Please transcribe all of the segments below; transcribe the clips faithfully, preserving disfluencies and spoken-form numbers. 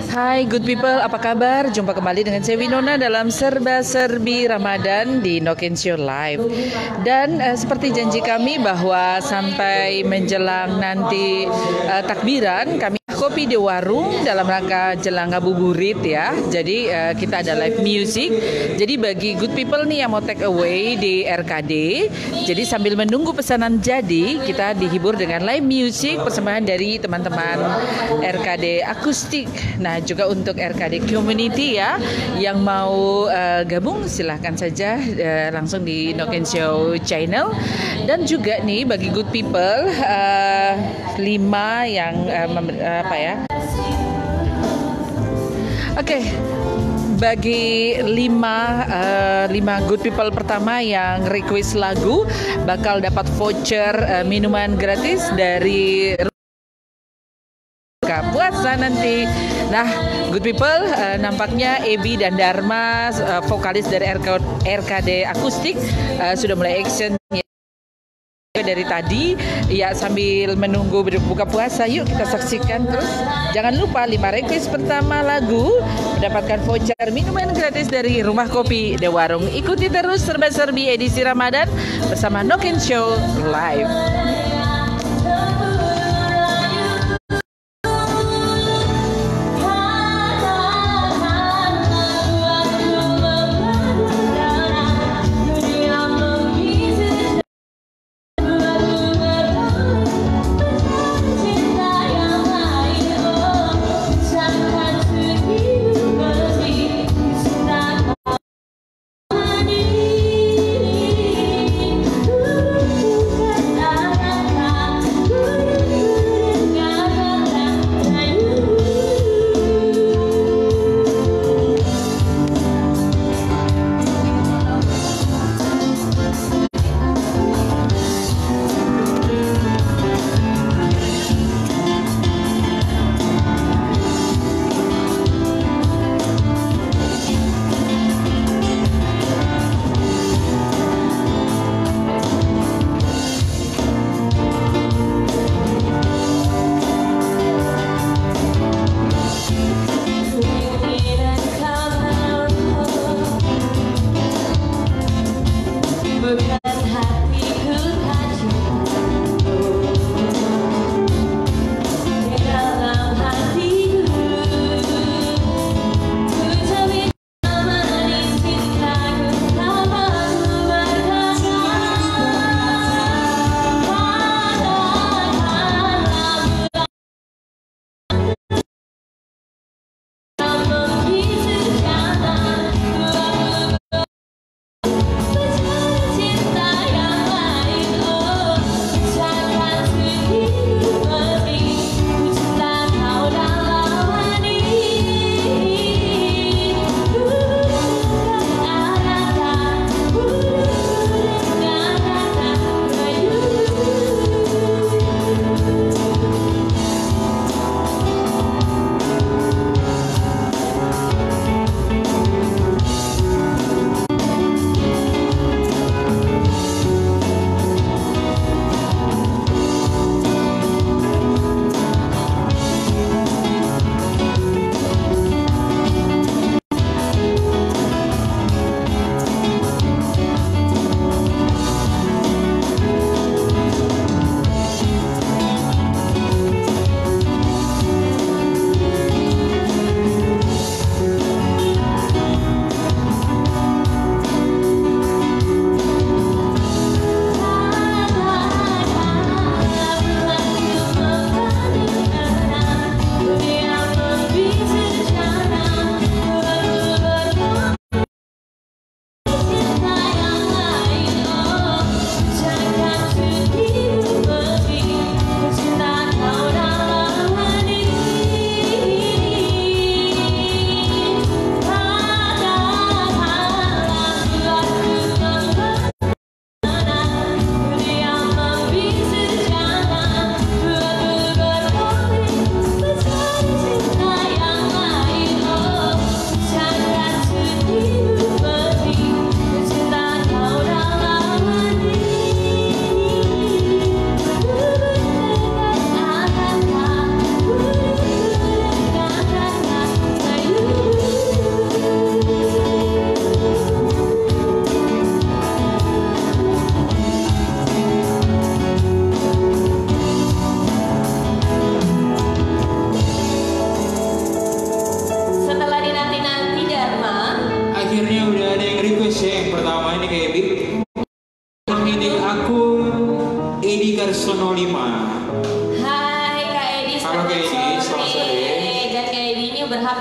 Hai good people, apa kabar? Jumpa kembali dengan saya Winona dalam Serba-Serbi Ramadan di Noken Show Live. Dan uh, seperti janji kami bahwa sampai menjelang nanti uh, takbiran, kami kopi di warung dalam rangka jelang ngabuburit ya. Jadi uh, kita ada live music. Jadi bagi good people nih yang mau take away di R K D, jadi sambil menunggu pesanan jadi, kita dihibur dengan live music persembahan dari teman-teman R K D akustik. Nah, juga untuk R K D community ya yang mau uh, gabung silahkan saja uh, langsung di Noken Show channel. Dan juga nih bagi good people uh, lima yang uh, mem- uh, apa ya? Oke. Okay. Bagi lima, uh, lima good people pertama yang request lagu bakal dapat voucher uh, minuman gratis dari buka puasa nanti. Nah, good people, uh, nampaknya Ebi dan Dharma, uh, vokalis dari R K D akustik, uh, sudah mulai action ya. Dari tadi ya, sambil menunggu berbuka puasa, yuk kita saksikan terus. Jangan lupa lima request pertama lagu mendapatkan voucher minuman gratis dari Rumah Kopi The Warung. Ikuti terus Serba-Serbi edisi Ramadan bersama Noken Show Live.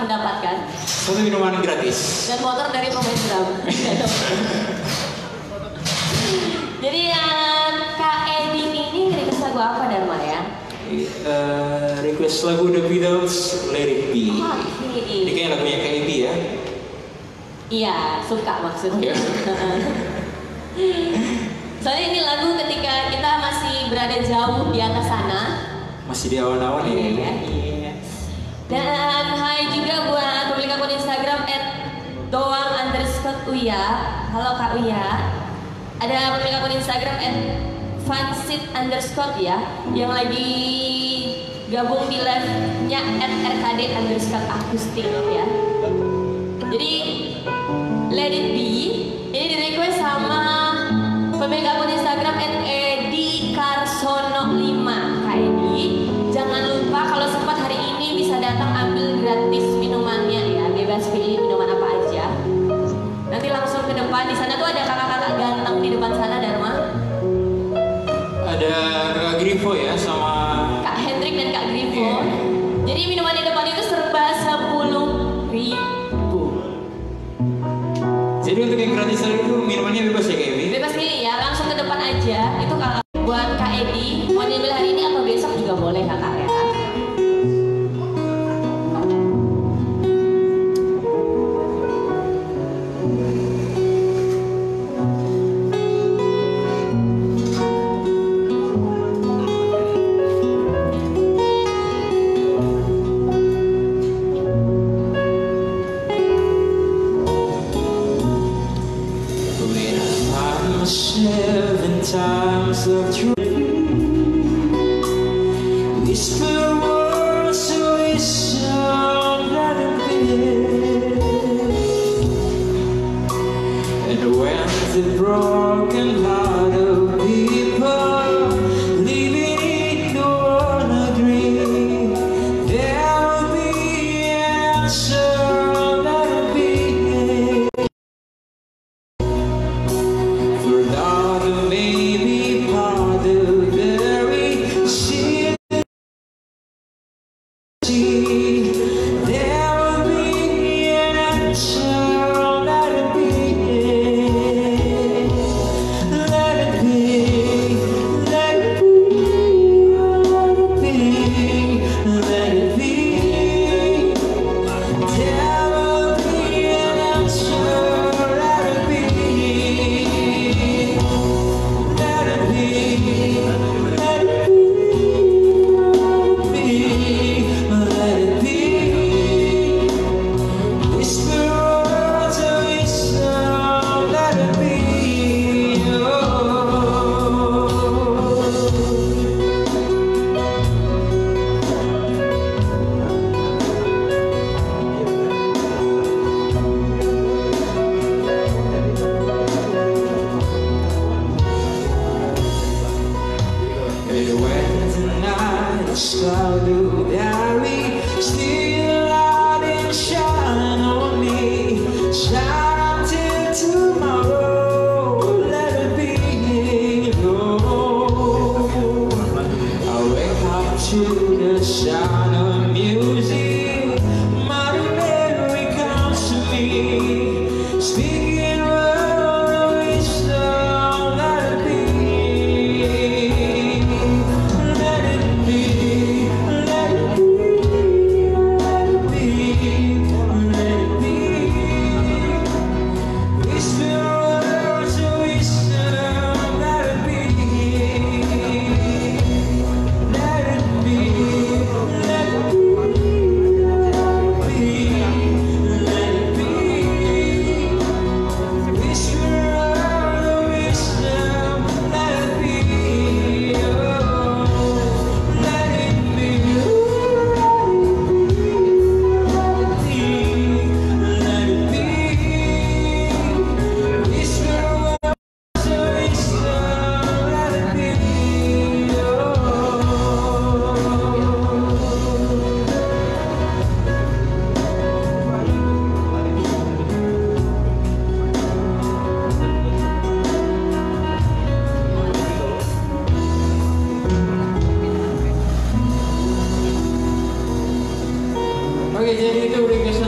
mendapatkan satu minuman gratis dan motor dari pemain drum. Jadi uh, Kak Edi ini request lagu apa Dharma ya? Uh, request lagu The Beatles, Let It Be. Oh, ini. Ini kayaknya lagunya Kak Edi ya? Iya, suka maksudnya. Soalnya ini lagu ketika kita masih berada jauh di atas sana. Masih di awan-awan ya? Iya, iya. Dan hai juga buat pemilik akun Instagram at doang underscore uya. Halo Kak Uya. Ada pemilik akun Instagram at fansit underscore ya, yang lagi gabung di live-nya at rkd underscore akustik ya. Jadi Let It Be ini di request sama pemilik akun Instagram at edi karsono lima. Kak Edi, jangan lupa kalau sempat hari ini bisa datang ambil gratis minumannya ya, bebas pilih minuman apa aja. Nanti langsung ke depan, di sana tuh ada kakak-kakak ganteng di depan sana Dharma. Ada Kak Grifo ya sama Kak Hendrik dan Kak Grifo. Jadi minuman di depan itu serba sepuluh ribu. Jadi untuk yang gratis tadi itu minumannya bebas ya Kak Edi? Bebas pilih ya, langsung ke depan aja. Itu kakak buat Kak Edi, mau diambil hari ini atau besok juga boleh kakak ya. Seven times of truth, whisper words to listen and fear. And when the broken heart of people living in one agree, there will be an answer that will be. Still out and shine on me, shine till tomorrow. Let it be, oh. I wake up to the sound of music. My memory comes to me, speaking words of wisdom. Let it be, let it be. Oke, jadi itu request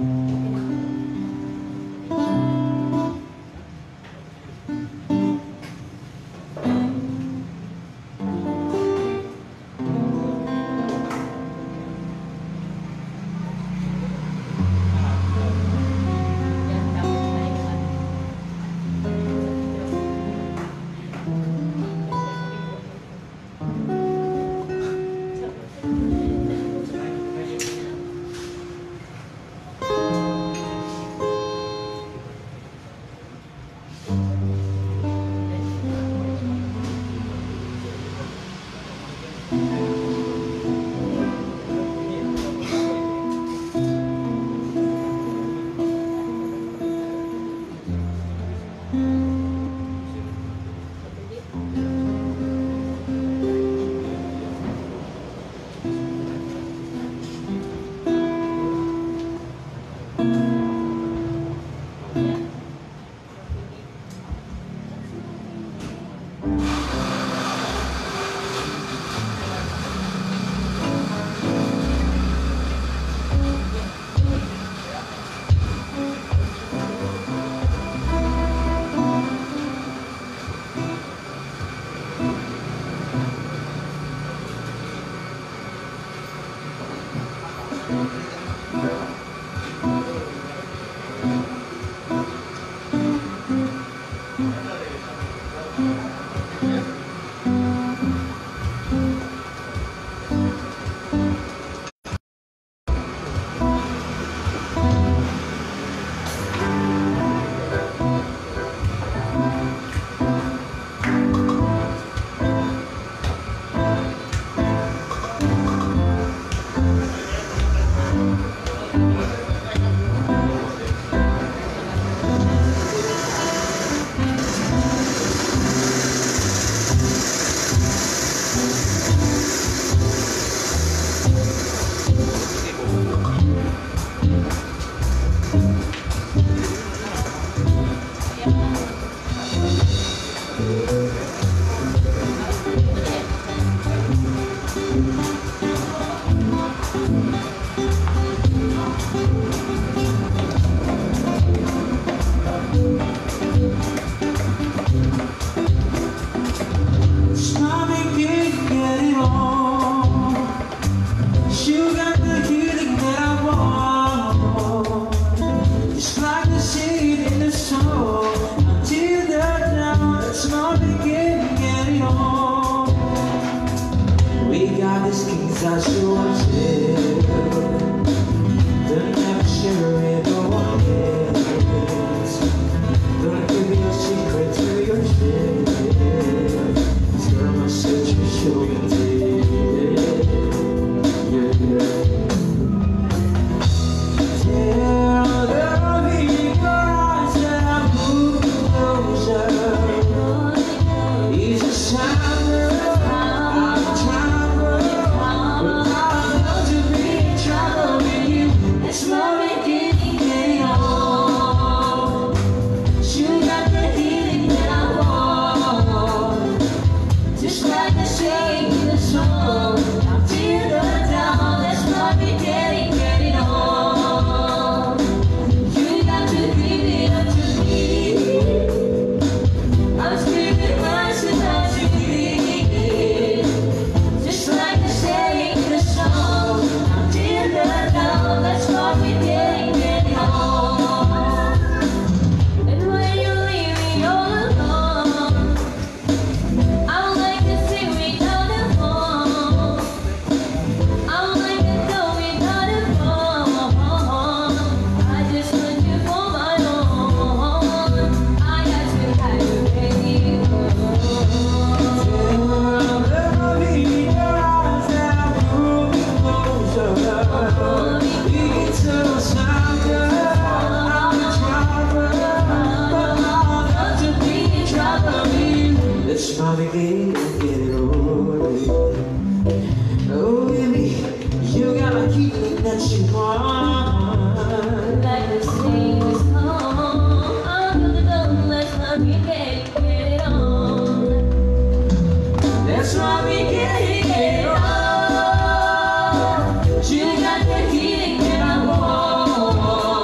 You got the healing that I want.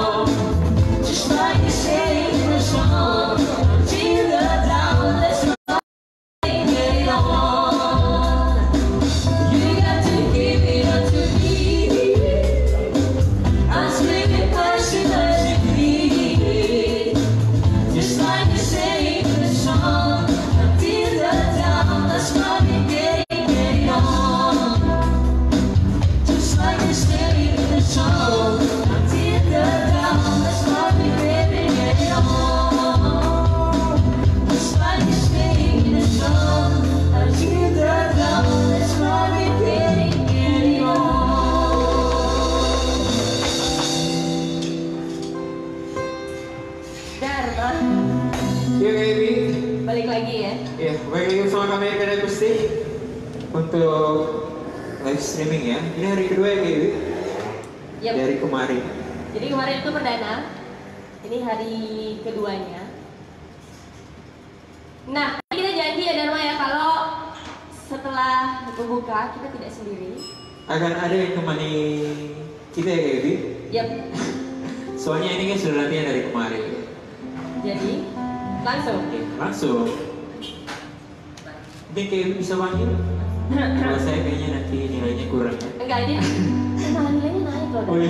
untuk live streaming ya. Ini hari kedua ya Kak Iwi? Yep. Dari kemarin. Jadi kemarin itu perdana, ini hari keduanya. Nah, kita janji ya Dharma ya kalau setelah membuka kita tidak sendiri. Akan ada yang temani kita ya Kak Iwi? Yap. Soalnya ini kan sudah latihan dari kemarin. Jadi langsung. Oke, langsung. Mungkin Kak Iwi bisa panggil? Kalau saya kayaknya nanti nilainya kurang ya. Enggak, ini malah nilainya naik loh. Oh iya.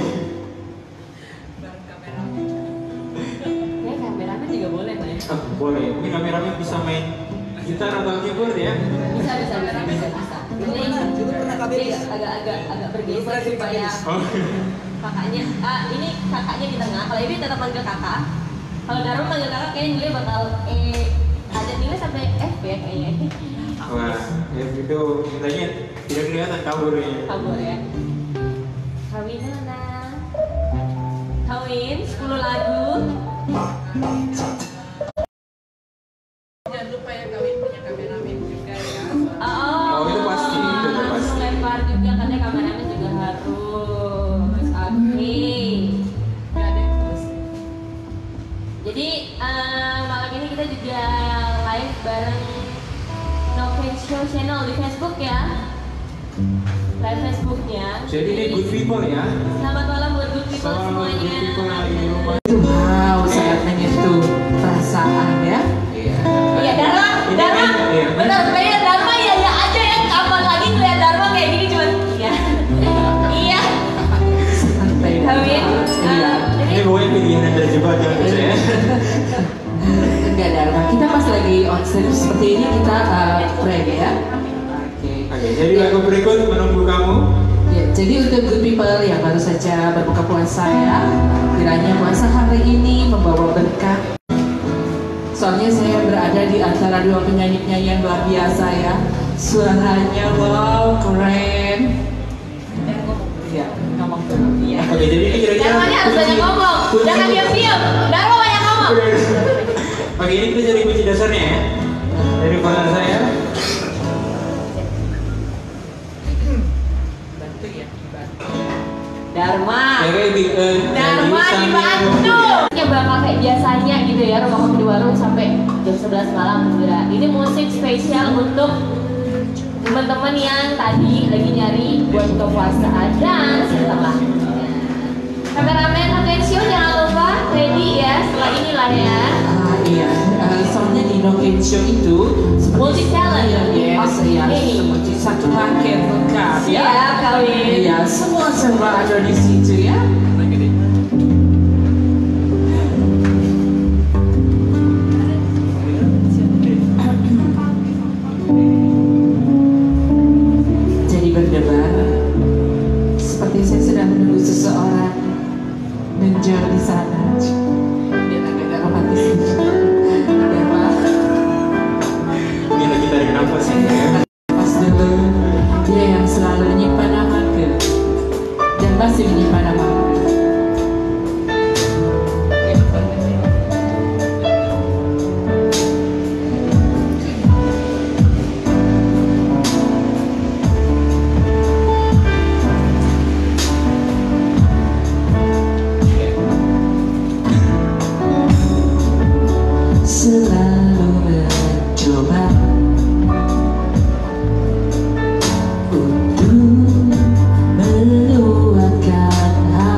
Ya kameramen juga boleh lah ya. Oh, boleh. Mungkin kameramen bisa main gitar atau keyboard ya? Bisa bisa bisa bisa bisa. Ini ini agak-agak agak bergeser supaya Oh. kakaknya. Ah ini kakaknya di tengah. Kalau ini tetap manggil kakak. Kalau Dharma manggil kakak kayaknya nilai bakal eh ada nilai sampai F ya kayaknya. Wah, ya itu nilainya tidak kelihatan kaburnya. Kabur ya. Kawin anak. Kawin sepuluh lagu. Jangan lupa ya kawin punya kameramen juga ya. Oh, Oh, itu pasti, itu udah harus pasti. lempar juga katanya kameramen juga harus. Oke. Jadi eh, malam ini kita juga live bareng Noken Show Channel di Facebook ya. Live Facebooknya. Jadi ini good people ya. Selamat malam buat good people Selamat semuanya. good people yang lagi di rumah. Wow, sangat menyentuh perasaan ya. Iya. Iya, Dharma, Ini Dharma, kan, iya. benar, kayak Dharma ya ya aja ya, kapan lagi ngeliat Dharma kayak gini cuman, iya, iya, Santai. kawin, Iya. eh, Ini jadi pokoknya pilihan Anda coba jangan saya. Enggak Dharma, kita pas lagi on stage seperti ini kita uh, prank ya. Oke. Oke, jadi lagu berikut menunggu kamu. Ya, jadi untuk good people yang baru saja berbuka puasa ya, kiranya puasa hari ini membawa berkah. Soalnya saya berada di antara dua penyanyi-penyanyi yang luar biasa ya. Suaranya wow, keren. Iya, ngomong dulu. Iya. Oke, jadi ini kira-kira Dharma harus kunci- banyak ngomong, kunci- jangan diam-diam, Dharma banyak ngomong. Oke, ini kita jadi kunci dasarnya ya. Dari partner saya. Bantu ya, bantu. Dharma, Ya kayak di eh, Dharma jadi sambil- dibantu. Ya bakal kayak biasanya gitu ya, rumah kopi di warung sampai jam sebelas malam juga. Ini musik spesial untuk teman-teman yang tadi lagi nyari buat buka puasa dan setelah. Kameramen Nokensio jangan lupa ready ya setelah inilah ya. Ah iya, eh, soalnya di Noken Show itu seperti- Multi talent. Iya, yes, iya, Oke. seperti satu paket lengkap ya. Siap kawin. Iya, semua serba ada di situ ya. Jadi berdebar, seperti saya sedang menunggu seseorang menjauh di sana. Dia agak romantis. Ya, Pak. Ini lagi tarik nafas ya. Pas dulu dia yang selalu menyimpan namaku dan masih menyimpan namaku. Selalu mencoba untuk meluapkan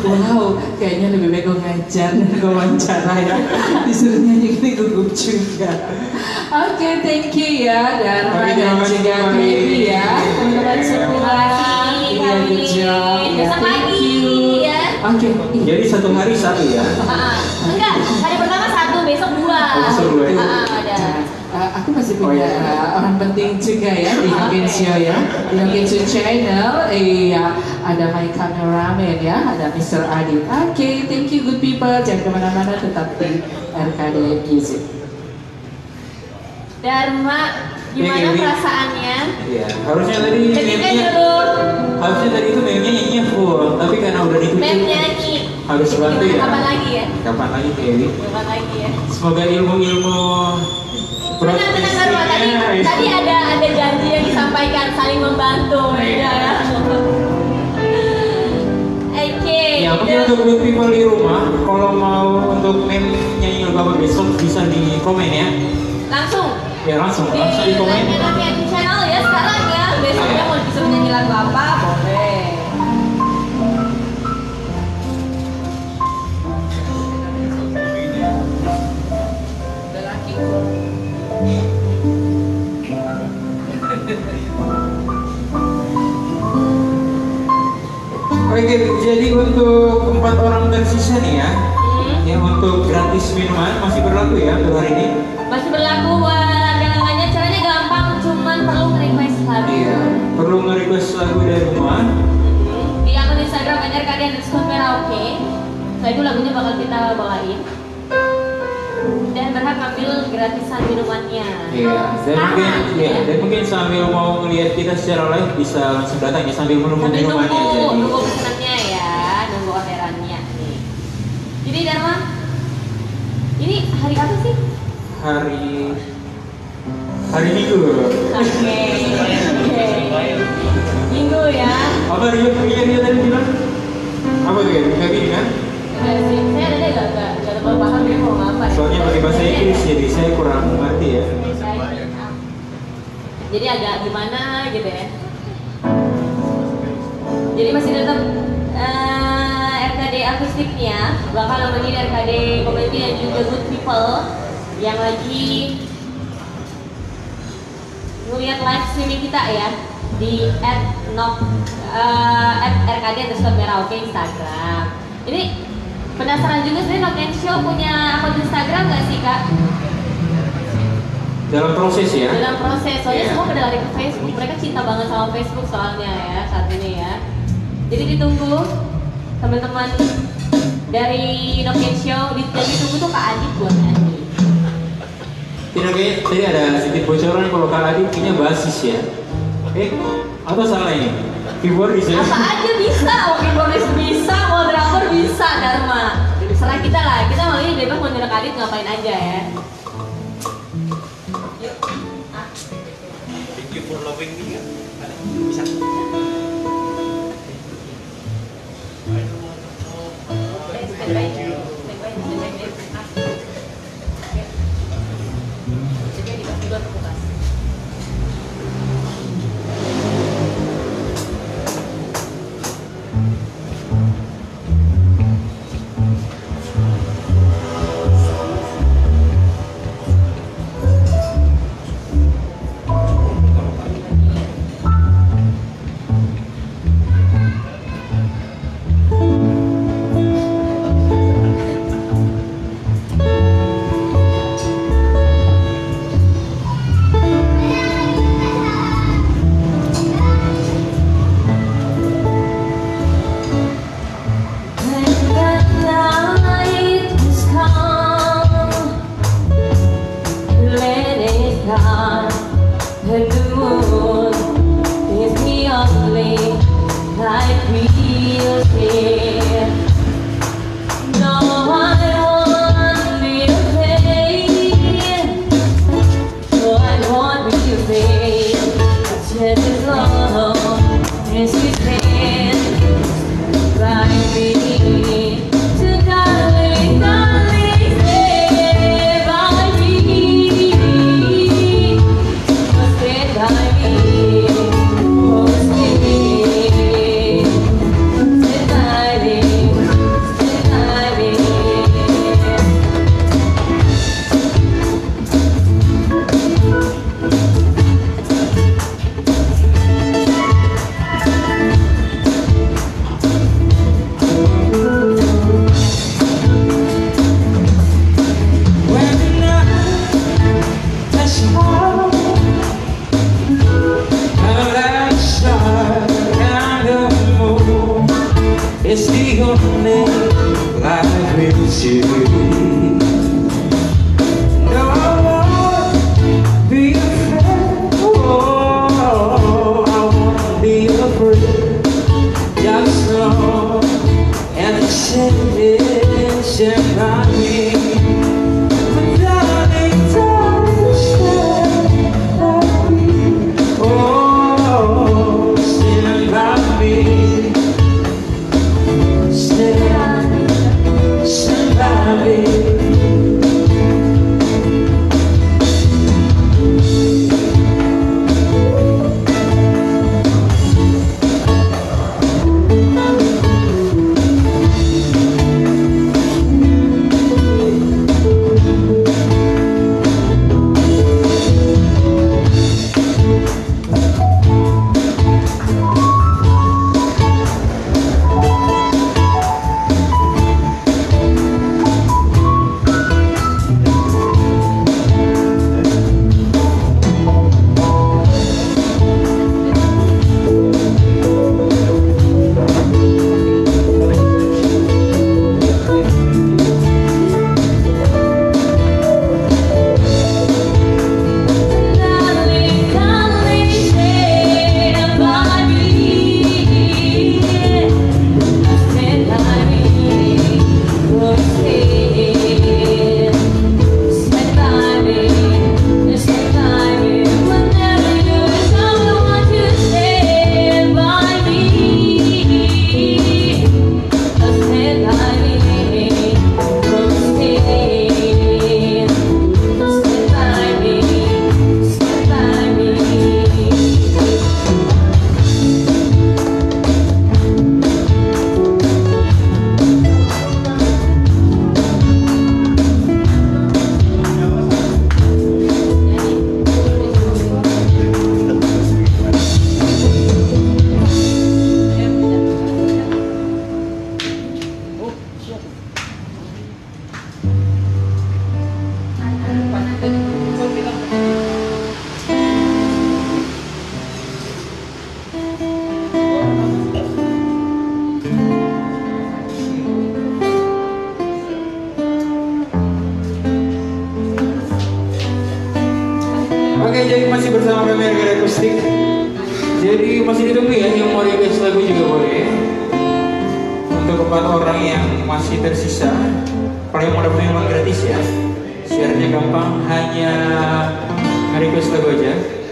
Wow, kayaknya lebih baik gue ngajar dan gue wawancara ya. Disuruh nyanyi gini gugup juga. Oke, okay, thank you ya Dharma dan juga Baby ya. Teman-teman semua. Iya, good job. Besok lagi ya. Oke. Jadi satu hari satu ya? Uh, enggak, hari pertama satu, besok dua. Oh, besok dua ya? Uh, ada. Uh, aku masih punya uh, orang penting juga ya di Noken Show ya. Di Noken Show channel, iya ada my cameraman ya, ada mister Adit. Oke, okay, thank you good people. Jangan kemana-mana, tetap di R K D Music. Dharma, gimana ya, perasaannya? Iya, harusnya tadi Ketika meme-nya, dulu harusnya tadi itu meme-nya nyanyinya full, tapi karena udah ditutup. mem nyanyi. Harus bantu ya. Kapan lagi ya? Kapan lagi Kelly? Kapan lagi ya? Semoga ilmu-ilmu Tenang, tenang, Dharma. Tadi, tadi ada ada janji yang disampaikan saling membantu ya. Oke. Ya mungkin untuk good people di rumah, kalau mau untuk meme nyanyi lagu apa besok bisa di komen ya. Langsung. Ya langsung, Di langsung di komen. Noken channel ya sekarang ya. Besoknya mau disuruh nyanyi lagu apa boleh. Oke, jadi untuk empat orang tersisa nih ya, Hmm. yang untuk gratis minuman masih berlaku ya untuk hari ini. Masih berlaku buat yang lainnya, caranya gampang, cuman perlu request lagu. Iya, perlu nge-request lagu dari rumah. Di akun Instagram N R K D underscore Merauke. Setelah itu lagunya bakal kita bawain. Dan berhak ambil gratisan minumannya. Iya, dan Sekarang, mungkin, ya. ya, dan mungkin sambil mau ngelihat kita secara live bisa langsung datang ya sambil menunggu Sambil minumannya nunggu, jadi. nunggu pesanannya ya, nunggu orderannya nih. Jadi Dharma, ini hari apa sih? Hari hari Minggu. Oke, oke. Minggu ya. Apa Rio Rio Rio tadi bilang? Apa tuh ya? Kayak gini kan? Enggak sih, saya ada nggak nggak nggak terlalu paham dia mau apa. Soalnya pakai bahasa Inggris jadi saya kurang ngerti ya. Jadi agak gimana gitu ya. Jadi masih tetap uh, R K D akustiknya bakal nemenin R K D community dan juga good people yang lagi ngeliat live streaming kita ya di at nok uh, at R K D underscore Merauke Instagram. Ini penasaran juga sebenarnya Noken Show punya akun Instagram nggak sih Kak? Dalam proses ya. Dalam proses, soalnya Iya. semua pada lari ke Facebook. Mereka cinta banget sama Facebook soalnya ya saat ini ya. Jadi ditunggu teman-teman dari Noken Show, di- dan ditunggu tuh Kak Adit buat nyanyi. Tidak kayak tadi ada sedikit bocoran kalau Kak Adit punya basis ya. Eh, atau salah ini? Keyboardis ya? Apa aja bisa, mau keyboardis bisa, mau drummer bisa, Dharma. Serah kita lah, kita mau ini bebas mau nyuruh Kak Adit ngapain aja ya. Yuk. Ah. Thank you for loving me. Bisa. Standby. Standby, standby, standby. Ah. Yuk. Jadi dikasih dulu ke kulkas. to believe. No, I won't be afraid. Oh, I won't be afraid. Just know everything is about me. But darling, darling, stand by me. Oh, stand by me. Stand, stand by me. Oke, jadi masih bersama kami Reggae Akustik. Jadi masih ditunggu ya, yang mau request lagu juga boleh. Untuk empat orang yang masih tersisa, kalau yang mau dapat memang gratis ya. Siarnya gampang, hanya request lagu aja.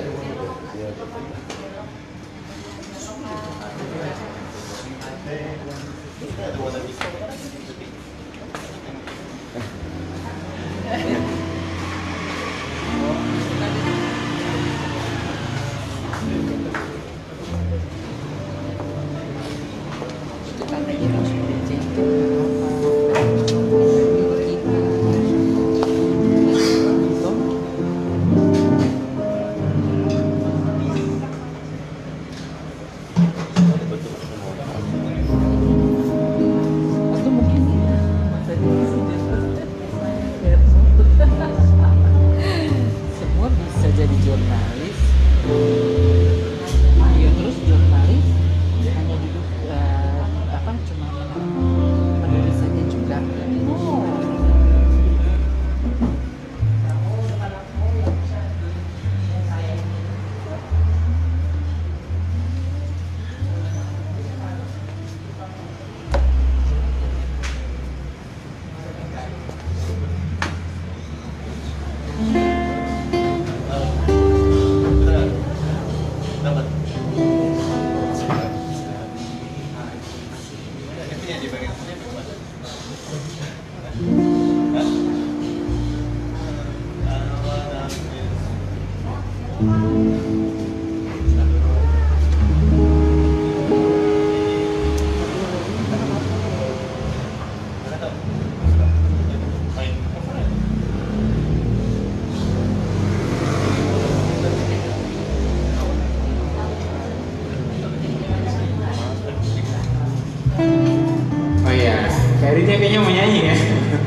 Semua bisa jadi jurnalis. Iya, terus jurnalis hanya duduk uh, apa cuma menulis saja juga. Oh. Eritnya kayaknya mau nyanyi ya.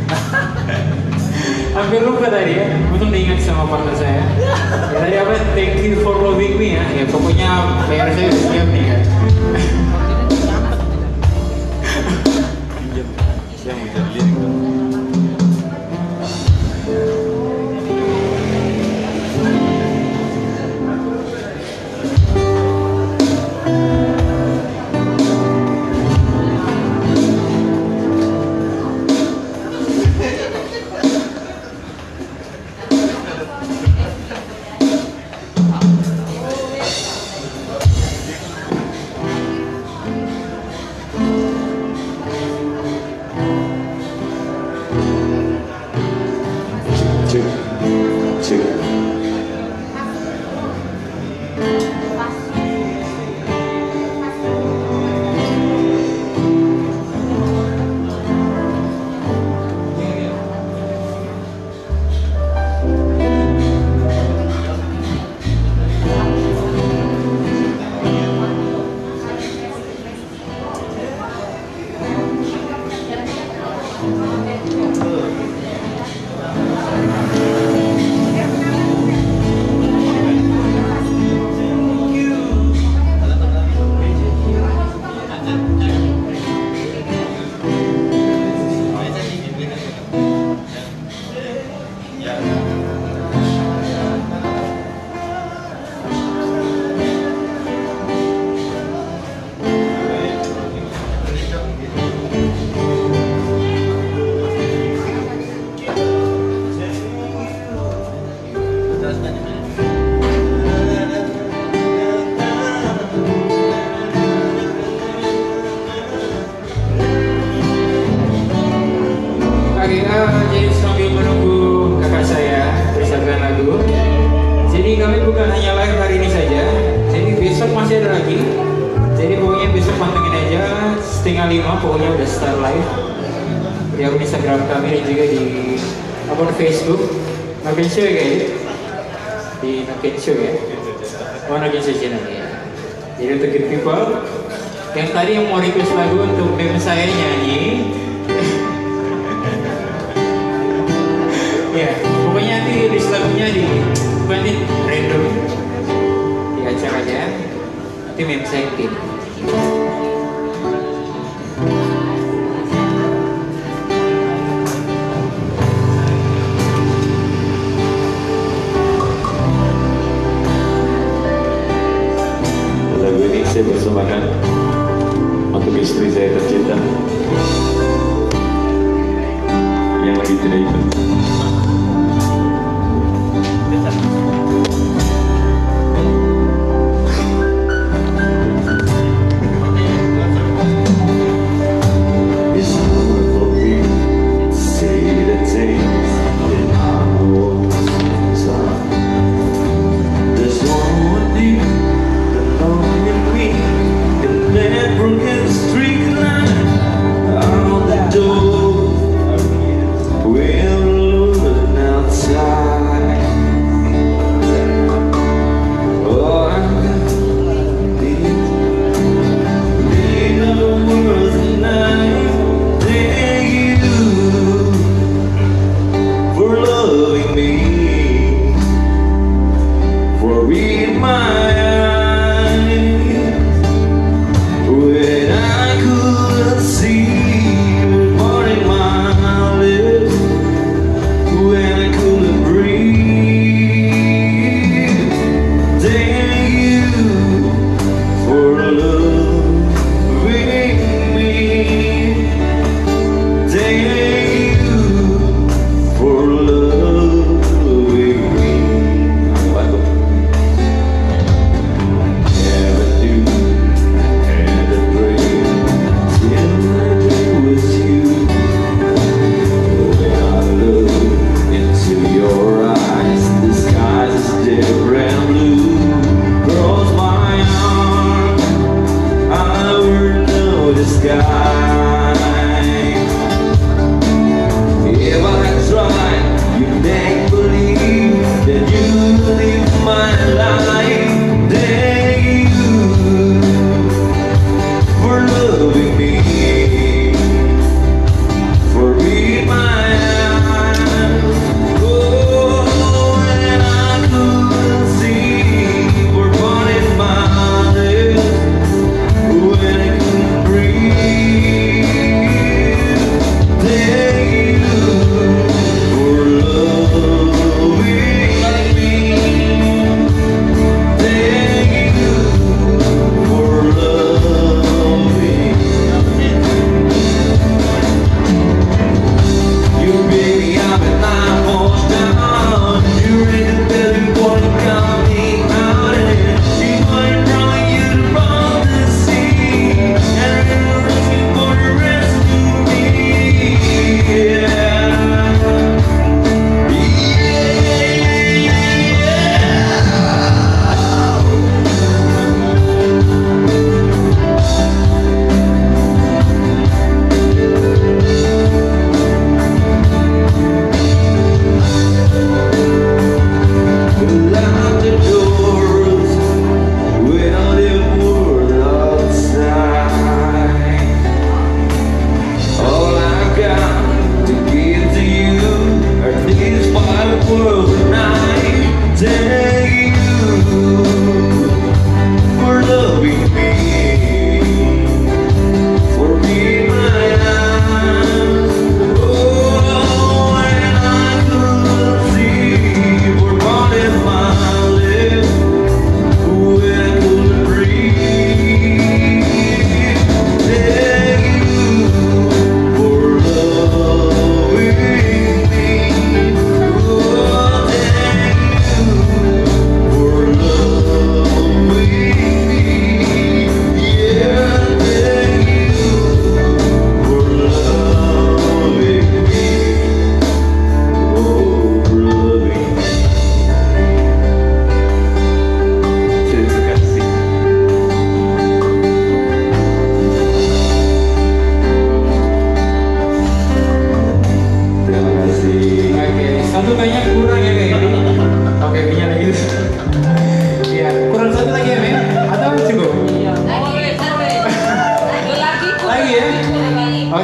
Hampir lupa tadi ya. Untung diingat sama partner saya. Ya tadi apa? Thank you for loving me ya. Ya pokoknya P R saya udah siap nih ya. Pinjam. Saya mau jadi lirik. setengah lima pokoknya udah start live di akun Instagram kami dan juga di akun Facebook Noken Show ya guys, di Noken Show ya, oh Noken Show channel ya. Jadi untuk good people yang tadi yang mau request lagu untuk meme saya nyanyi ya, pokoknya nanti list lagunya di bandit random di acaranya, nanti meme saya tim. Lagu ini saya persembahkan untuk istri saya tercinta yang lagi tidak ikut. We'll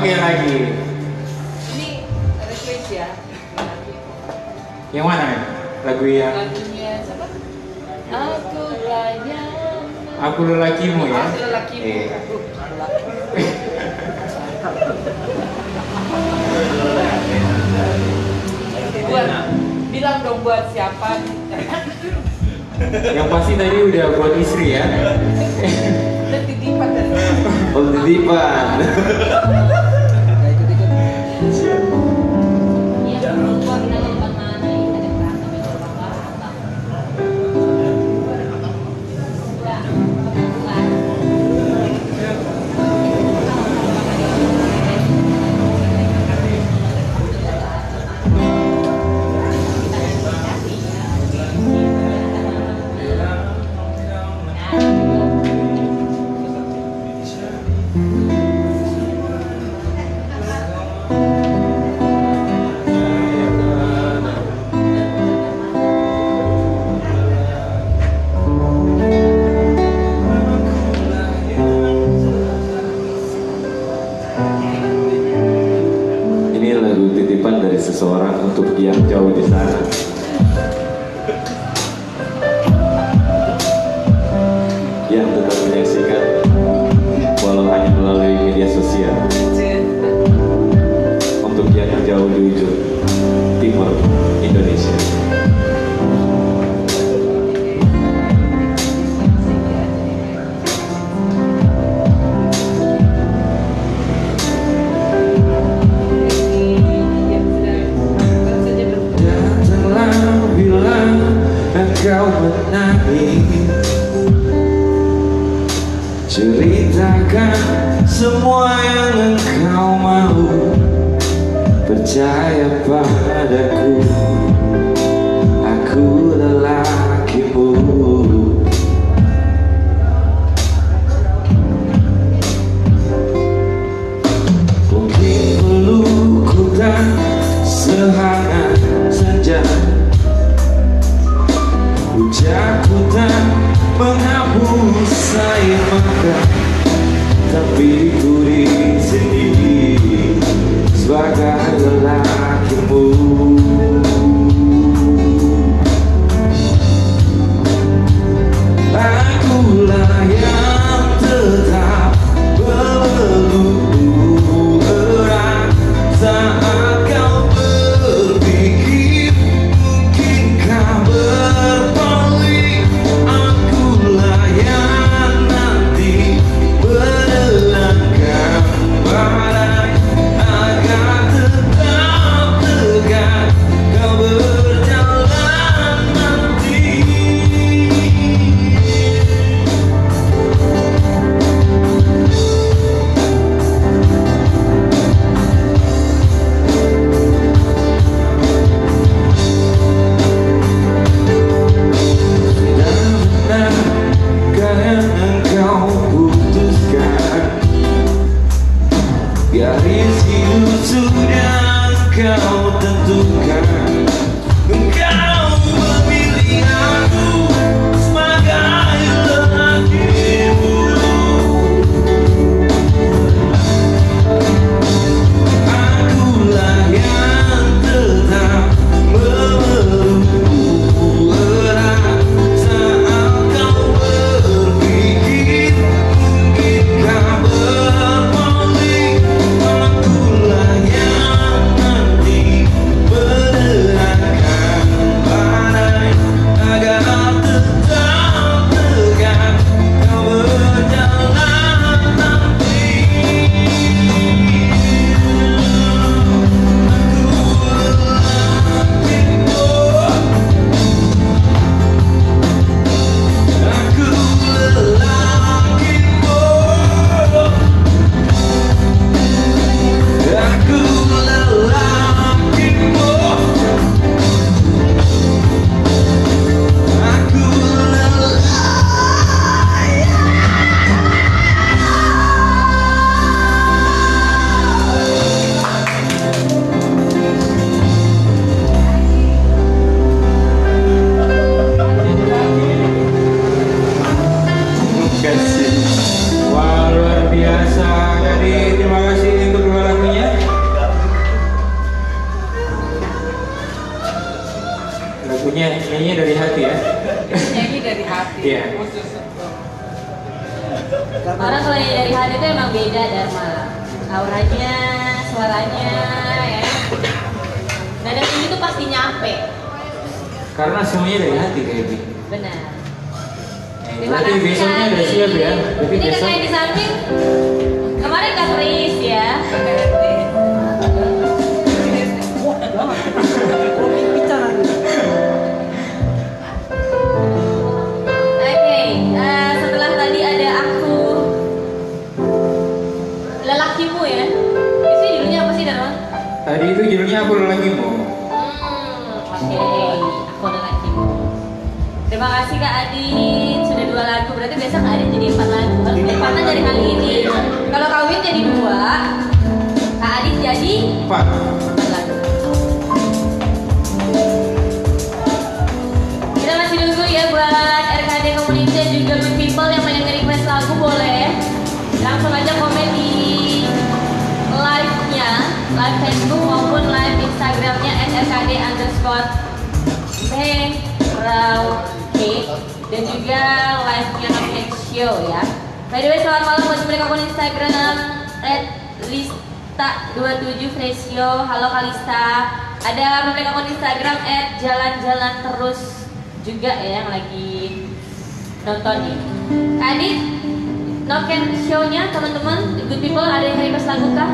Oke lagi. Ini request ya. Yang mana ya? Lagu yang Lagunya siapa? Aku layan. Aku Lelakimu ya? Aku Lelakimu. Eh. Aku lelakimu. Buat, bilang dong buat siapa? Yang pasti tadi udah buat istri ya. Dan titipan dari Oh, titipan. Iya, gua kita lompat mana ya? Ada berantem yang lompat apa? Udah, bukan. Ini lagu titipan dari seseorang untuk yang jauh di sana. Yang tetap menyaksikan walau hanya melalui media sosial. Untuk yang jauh di ujung timur Indonesia. Datanglah bila engkau menangis, ceritakan semua yang engkau mau. Percaya padaku, aku lelakimu. Mungkin pelukku tak sehangat senja, ucapku tak menghapus air mata, tapi ku di sini sebagai lelakimu. Akulah yang tetap melukmu erat saat kau berpikir mungkinkah berpaling. Akulah yang nanti menenangkan badai agar tetap tegak kau berjalan nanti. Benar-benar yang engkau putuskan, garis hidup sudah engkau tentukan. Engkau memilih aku sebagai lelakimu. Akulah yang tetap memelukmu erat saat kau berpikir mungkinkah berpaling. Akulah yang nanti Iya. Orang kalau yang dari hati itu emang beda Dharma. Auranya, suaranya, ya. Nada tinggi itu pasti nyampe. Karena semuanya dari hati kayak gitu. Benar. Eh, Terima berarti kasih. besoknya udah siap ya. Berarti Ini besok. kakak yang di samping kemarin Kak Chris ya. Oke, eh, setelah tadi ada aku lelakimu ya. Itu judulnya apa sih Dharma? Tadi itu judulnya aku lelakimu. Hmm, oke, aku lelakimu. Terima kasih Kak Adit, sudah dua lagu. Berarti besok Kak Adit jadi empat lagu. Harus lipatan dari kali ini. Kalau kawin jadi dua, Kak Adit jadi Pak. empat lagu. Kita masih nunggu ya buat R K D Community dan juga Good People yang pengen nge-request lagu boleh langsung aja komen di live-nya, live Facebook maupun live Instagramnya at R K D underscore Merauke dan juga live-nya Noken Show ya. By the way, selamat malam buat mereka akun Instagram at lista dua puluh tujuh Fresio. Halo Kalista. Ada mereka akun Instagram at jalan-jalan terus juga ya yang lagi nonton nih. Kak Adit, Noken Show-nya teman-teman, Good People ada yang request lagu kah?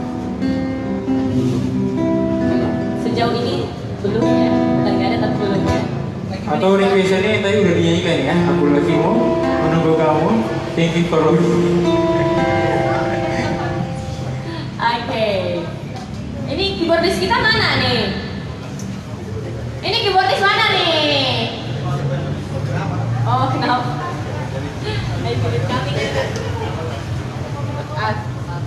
Sejauh ini belum ya, bukan gak ada tapi belum ya. Atau requestannya yang tadi udah dinyanyikan ya. Aku lelakimu, menunggu kamu. Thank you for loving. Oke. Ini keyboardis kita mana nih? Ini keyboardis mana nih? Oh, kenapa? Ayo pilih kami. Ah.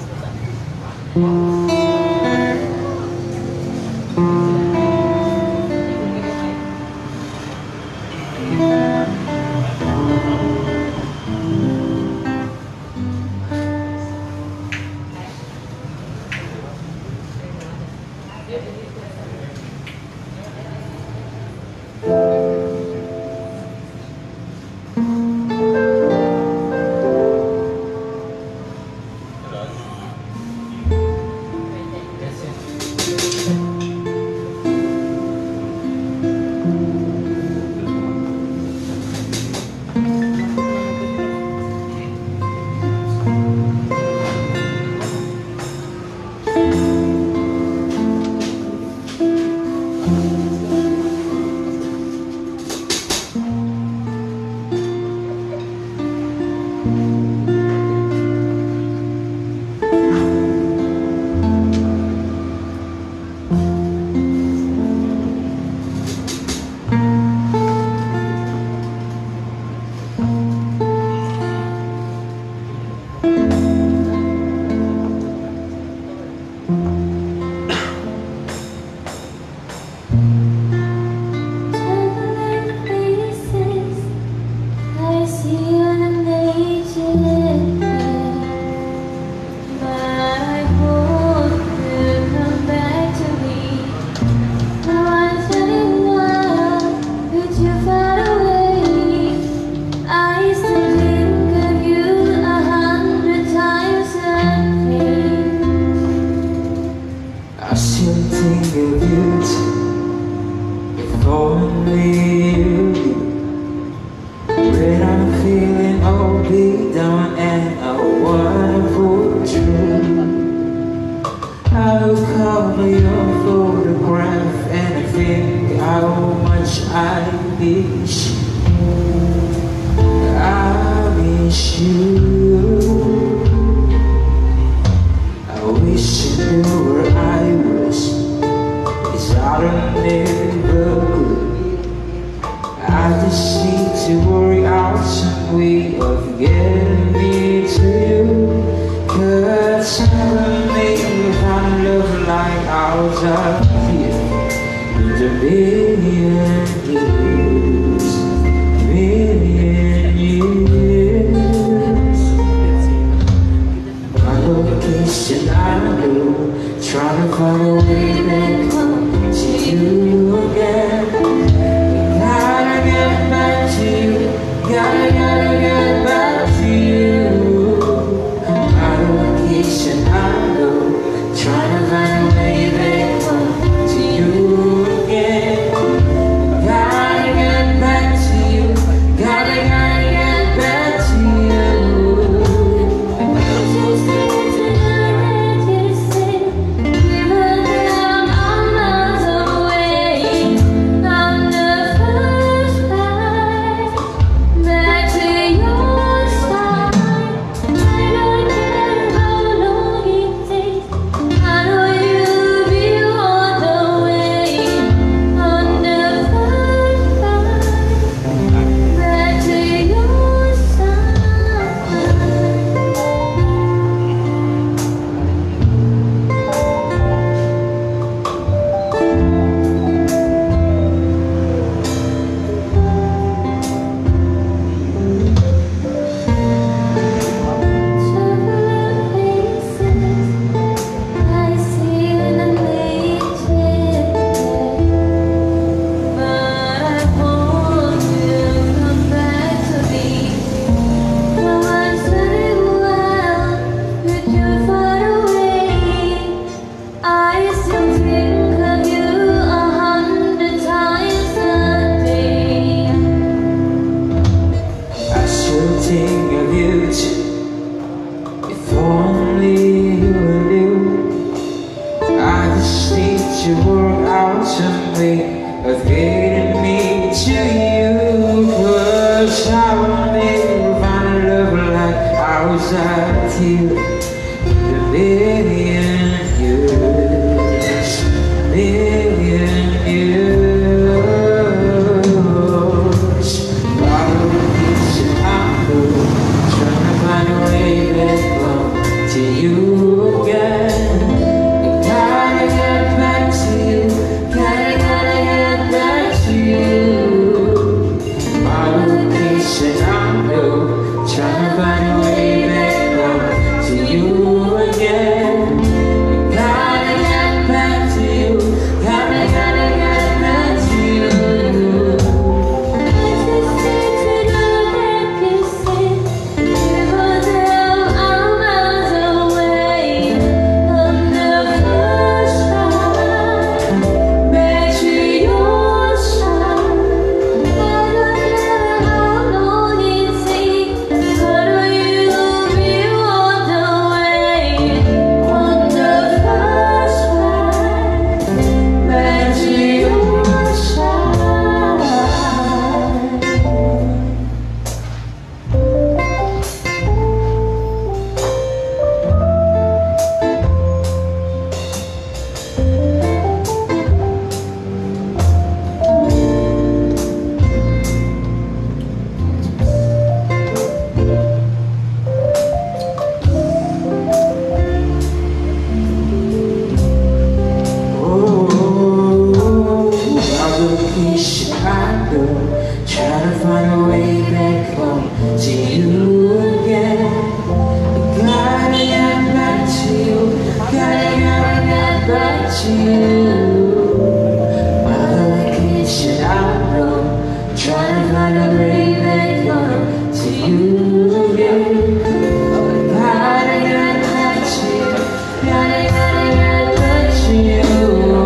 Trying to find a way back home to you again. Gotta get back to you. Gotta you work out some way of getting me to you, 'cause I will never find a love like ours out here in a million years, million years. Bottle keeps it out, trying to find a way back home to you again. Gotta get back to you, gotta, gotta get back to you. Bottle keeps it out, trying to find a way back home to you again. Gotta get back to you, gotta, gotta get back to you. Try to find a way back home to you again. Gotta get back to you, gotta, gotta get back to you. My location I know, try to find a way back home to you again. Gotta get back to you, gotta, gotta get back to you.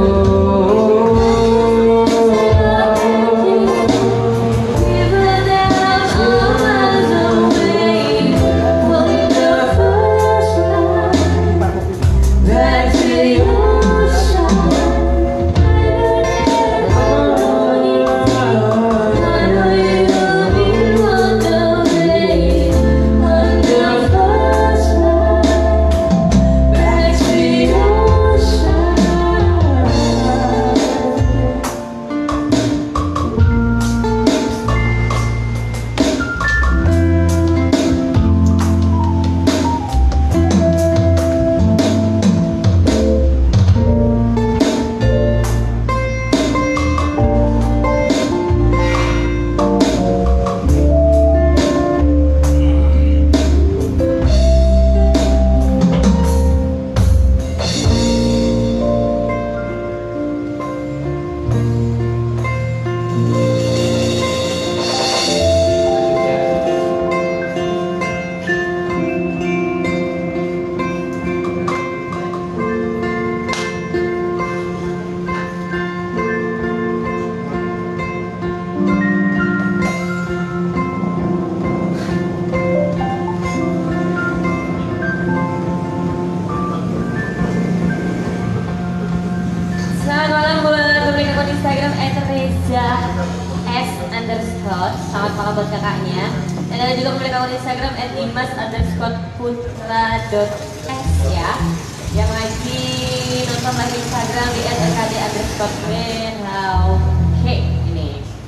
Instagram et reza s underscore. Selamat malam buat kakaknya. Dan ada juga pemilik akun Instagram et dimas underscore putra dot s ya, yang lagi nonton live Instagram di et rkd underscore merauke ini.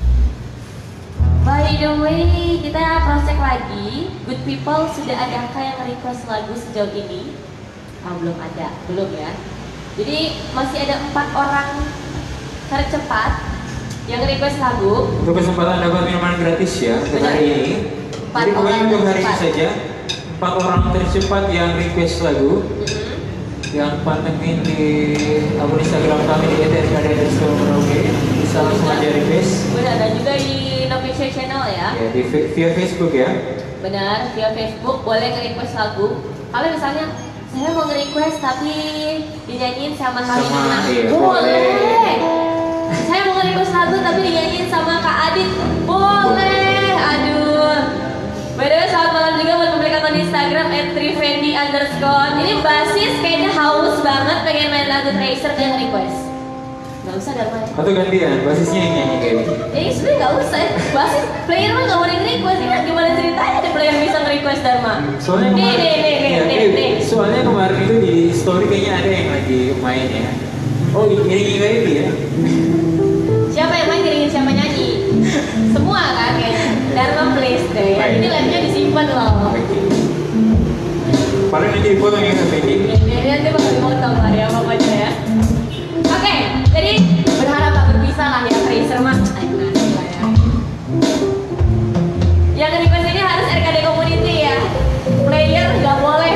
By the way, kita cross check lagi. Good people, sudah adakah yang request lagu sejauh ini? Oh, belum ada, belum ya. Jadi masih ada empat orang tercepat yang request lagu. Untuk kesempatan dapat minuman gratis ya untuk hari ini. Jadi pokoknya untuk hari ini saja empat orang tercepat yang request lagu, mm-hmm. yang pantengin di akun Instagram kami di et rkd underscore merauke bisa langsung aja request. Benar, dan juga di Novicia Channel ya. Ya di via Facebook ya. Benar, via Facebook boleh nge-request lagu. Kalau misalnya saya mau nge-request tapi dinyanyiin sama Kak Lina, iya, boleh. Saya mau nge-request lagu tapi dinyanyiin sama Kak Adit, boleh. Aduh. By the way, selamat malam juga buat pemilik akun Instagram et trifendi underscore. Ini basis kayaknya haus banget pengen main lagu Tracer dan request. Gak usah Dharma. Atau gantian, basisnya yang nyanyi kayak gitu. Eh sebenernya gak usah, basis player mah gak boleh nge-request. Ini gimana ceritanya ada player bisa nge-request Dharma? Soalnya nih, kemarin, nih, nih, nih, ya, nih, eh, nih. soalnya kemarin itu di story kayaknya ada yang lagi main ya. Oh ini ini ya. Siapa yang main ngiringin siapa nyanyi? Semua kan kayaknya. Dharma please deh. Ini live-nya disimpan loh. Paling nanti dipotong ya sampai ini. Ini nanti bakal dipotong lah ya pokoknya ya. Oke, jadi berharap tak berpisah lah ya Fraser mah. Ay, nanti lah ya. Yang request ini harus R K D Community ya. Player nggak boleh.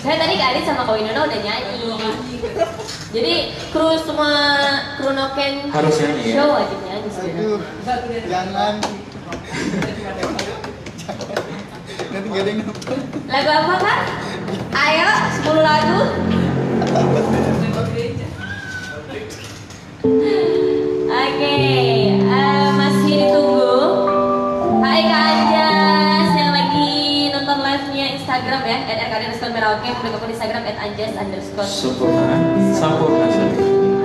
Saya tadi Kak Adit sama Kak Winona udah nyanyi. Jadi kru semua kru Noken Harus nyanyi ya? show wajib nyanyi sebenarnya. Jangan. Nanti gak ada yang nonton. Lagu apa Kak? Ayo, sepuluh lagu. Oke, eh, masih ditunggu. Hai Kak Anjas yang lagi nonton live-nya Instagram ya, at r k d underscore merauke, publik akun Instagram at anjas underscore. Sempurna, sempurna sekali.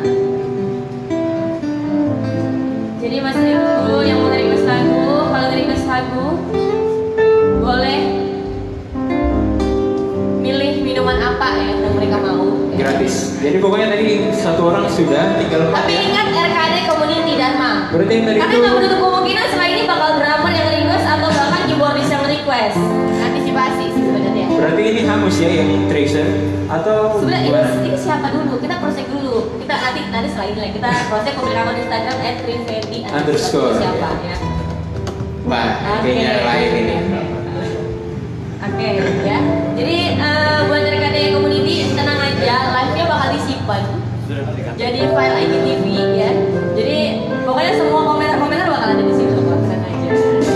Jadi masih ditunggu yang mau request lagu. Kalau request lagu, boleh milih minuman apa ya yang mereka mau. Gratis. Jadi pokoknya tadi satu orang sudah, tinggal empat Tapi ya. ingat R K D Community Dharma. Berarti yang tadi Karena itu nggak menutup kemungkinan setelah ini bakal drummer yang request atau bahkan keyboardis yang request. Antisipasi sih sebenarnya. berarti ini Hamus ya yang tracer atau Sebenarnya gimana? ini, ini siapa dulu? Kita proses dulu. Kita nanti nanti setelah ini lah kita proses publikasi Instagram at @trinfendi Underscore. siapa ya. Wah, Oke. kayaknya lain ini. Oke ya. Jadi eh, buat R K D Community tenang aja, live-nya bakal disimpan. Jadi file I G T V ya. Jadi pokoknya semua komentar-komentar bakal ada di situ kok, tenang aja.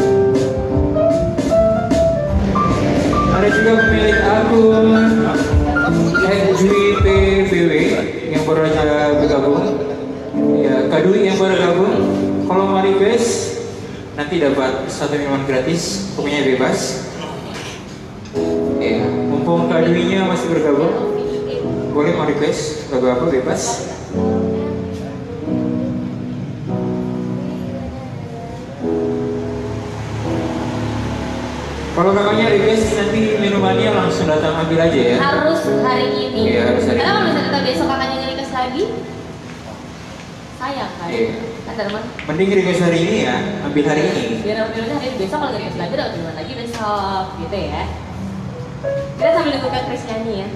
Ada juga pemilik akun Dwi P V W yang baru aja bergabung. Ya, Kak Dwi yang baru gabung. Kalau mau request nanti dapat satu minuman gratis, pokoknya bebas. Ya, mumpung Kak Dwi-nya masih bergabung, boleh mau request lagu apa bebas. Kalau kakaknya request nanti minumannya langsung datang ambil aja ya. Harus hari ini. Iya, harus hari Karena kalau ini. misalnya kita besok kakaknya nge-request lagi, sayang kan? Iya. Ada teman. Mending request hari ini ya, ambil hari ini. Biar ambilnya hari ini, besok kalau nge-request lagi udah ambil lagi besok, gitu ya. Kita sambil nunggu Kak Chris nyanyi ya.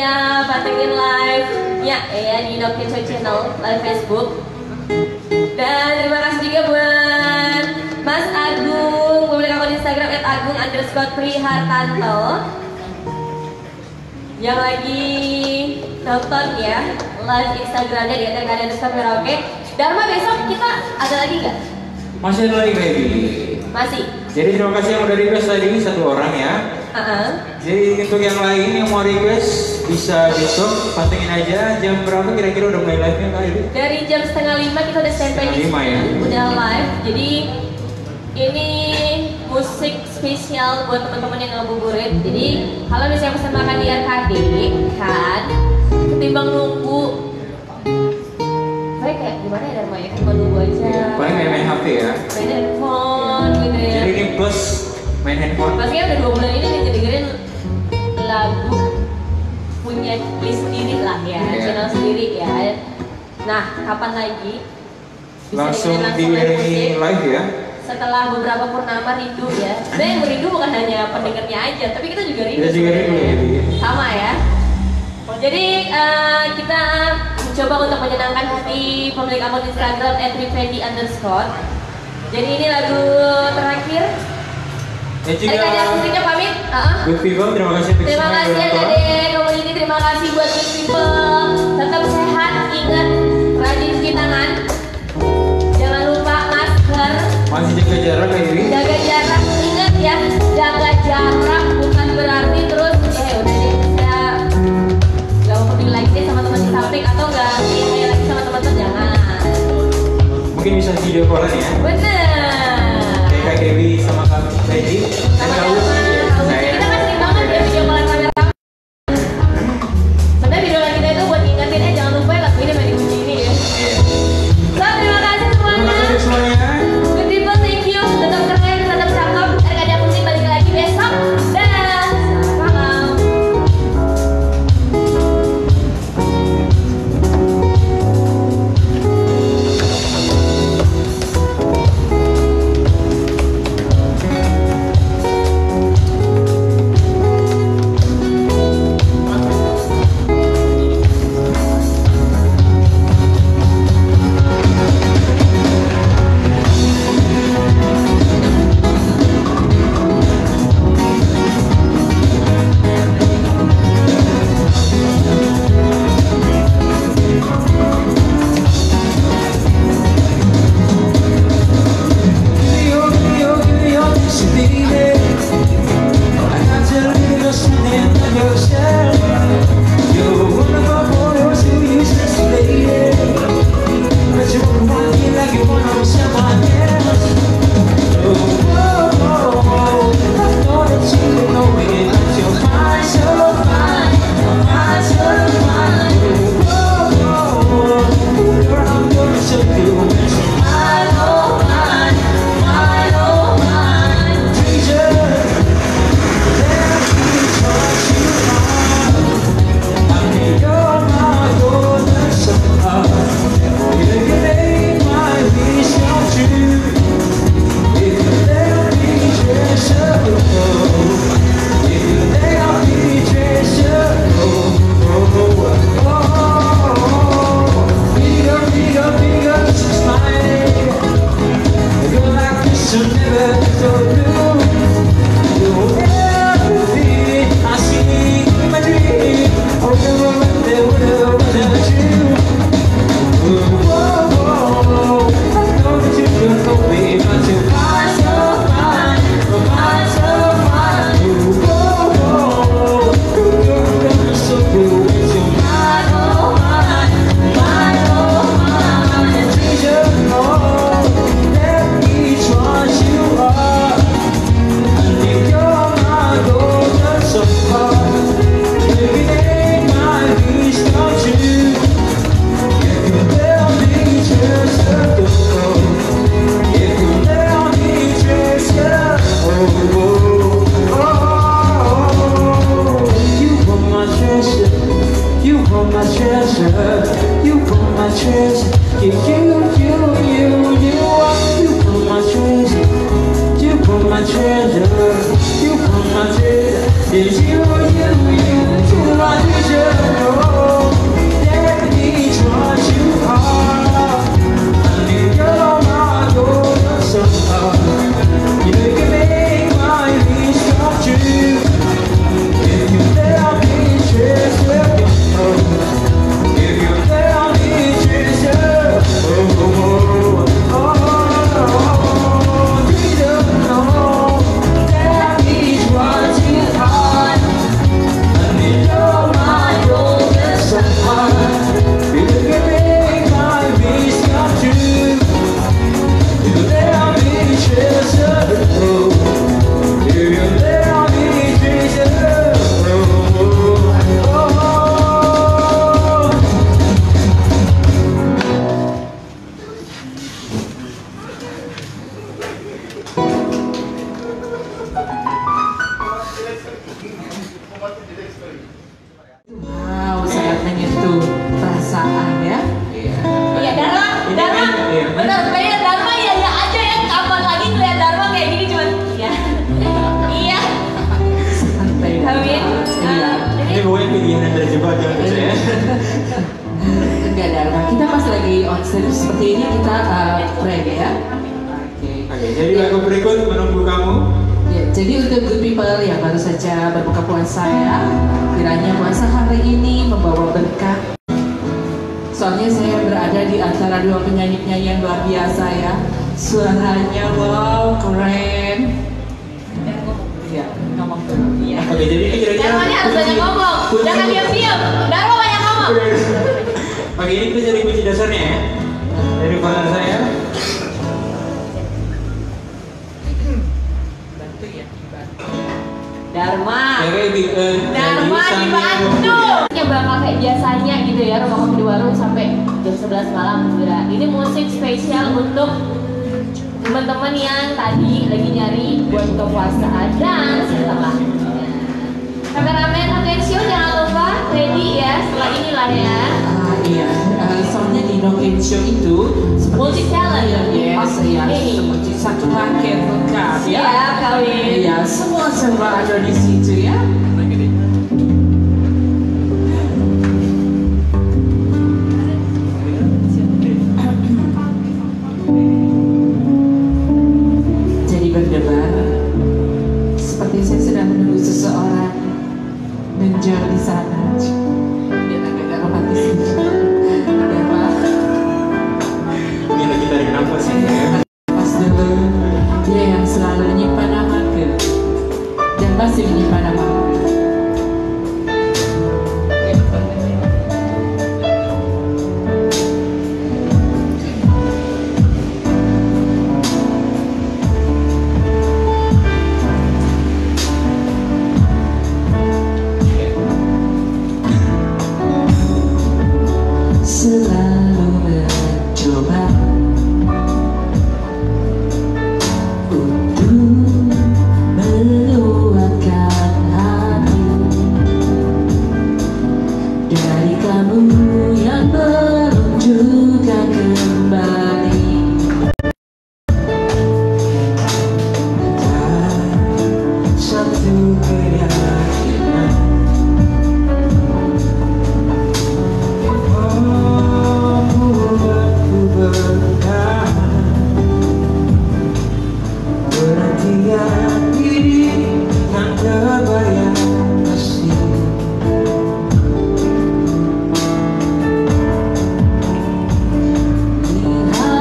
bisa pantengin live ya ya di Nokencio Channel live Facebook. Dan terima kasih juga buat Mas Agung, pemilik akun Instagram et agung underscore prihartanto yang lagi nonton ya live Instagramnya di et underscore merauke. Dharma, besok kita ada lagi nggak? Masih ada lagi baby. Masih. Jadi terima kasih yang udah request tadi satu orang ya. Uh-uh. Jadi untuk yang lain yang mau request bisa besok pantengin aja jam berapa kira-kira udah mulai live-nya Kak Ibu? Dari jam setengah lima kita udah standby di Setengah lima, ya. udah live. Jadi ini musik spesial buat teman-teman yang ngabuburit. Jadi kalau misalnya pesan makan di R K D kan, ketimbang nunggu, kayak kayak gimana ya Dharma ya? Ketimbang nunggu aja. Ya, paling main-main H P ya. Main handphone gitu ya. Jadi ini plus main handphone. Pastinya udah dua bulan ini dengerin lagu punya list sendiri lah ya, Yeah. channel sendiri ya. Nah, kapan lagi? Bisa Langsung dengerin di live musik live ya. setelah beberapa purnama rindu ya. Sebenarnya yang merindu bukan hanya pendengarnya aja, tapi kita juga rindu. Kita juga rindu sebenarnya. ya. Sama ya. Jadi eh, kita mencoba untuk menyenangkan hati pemilik akun Instagram et rifendi underscore. Jadi ini lagu terakhir. Ya juga. Adik adik musiknya pamit. Uh-huh. Good people, terima kasih untuk Terima semua yang kasih udah nonton. adik community, terima kasih buat good people. Tetap sehat, ingat rajin cuci tangan. Jangan lupa masker, Masih jaga jarak Kak Iwi. jaga jarak. Ingat ya, jaga jarak bukan berarti terus eh udah deh saya nggak mau peduli lagi deh sama teman di samping atau nggak iya lagi sama teman-teman, jangan. Mungkin bisa video callan ya. Bener. Kayak Kak Dewi sama Kak Beji. Sama Dharma, kita kan sering banget ya video callan kamera. Sebenarnya video kita itu buat ngingetin eh jangan lupa ya lagu ini main dikunci ini ya. So, terima kasih semuanya. Terima kasih semuanya. Good people, thank you. Tetap keren, tetap cakep. R K D Musik balik lagi besok. Dah. Selamat malam. treasure, you are my treasure, it's you, you, you, you. Wow, sangat menyentuh perasaan ya. Iya, Dharma, Dharma, benar, kayaknya Dharma ya ya aja ya. Kapan lagi ngeliat Dharma kayak gini cuman, iya, iya. Santai. Amin. Iya. Ini pokoknya pilihan yang terjebak jangan percaya. Enggak Dharma, kita pas lagi on stage seperti ini kita uh, pray ya. Oke. Oke, jadi lagu berikut menunggu kamu. Ya, jadi untuk good people yang baru saja berbuka puasa ya, kiranya puasa hari ini membawa berkah. Soalnya saya berada di antara dua penyanyi-penyanyi yang luar biasa ya. Suaranya wow, keren. Iya, ngomong dulu. Iya. Oke, jadi ini kira-kira Dharma ini harus banyak ngomong, kunci- jangan diam-diam. Dharma banyak ngomong. Oke, ini kita jadi kunci dasarnya ya. Dari partner saya. Dharma. Ya kayak di eh, Dharma nyanyi sambil dibantu. ngomong. Ya bakal kayak biasanya gitu ya, rumah kopi di warung sampai jam sebelas malam juga. Ini musik spesial untuk teman-teman yang tadi lagi nyari buat buka puasa dan setelah. Kameramen Noken Show jangan lupa ready ya setelah inilah ya. Ah, iya, uh, soalnya di Noken Show itu Multi talent. yes, ya, Oke. seperti satu paket lengkap ya. Siap kawin. Iya, semua serba ada di situ ya. Jadi berdebar, seperti saya sedang menunggu seseorang menjauh di sana. Biar agak-agak romantis. Ya Pak. Ini lagi tarik nafas ya. Pas dulu, dia yang selalu menyimpan namaku dan masih menyimpan namaku. Selalu mencoba untuk meluapkan hati dari kamu yang belum juga kembali. Dan satu keyakinan, oh, buatku bertahan. Perhatian diri yang terbayang pasti. Lihat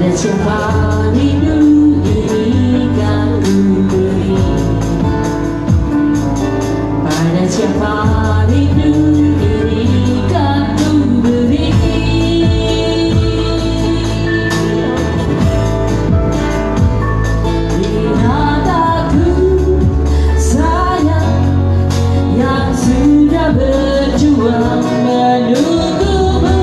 Pada siapa rindu ini kan ku beri, pada siapa rindu ini kan ku beri. Lihat aku sayang yang sudah berjuang menunggumu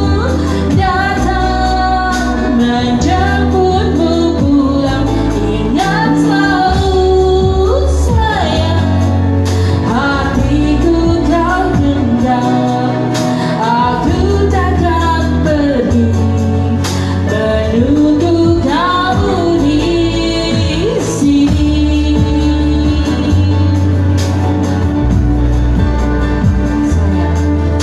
datang menjemputmu pulang. Ingat selalu sayang, hatiku kau genggam. Aku takkan pergi menunggu kamu di sini. Sayang,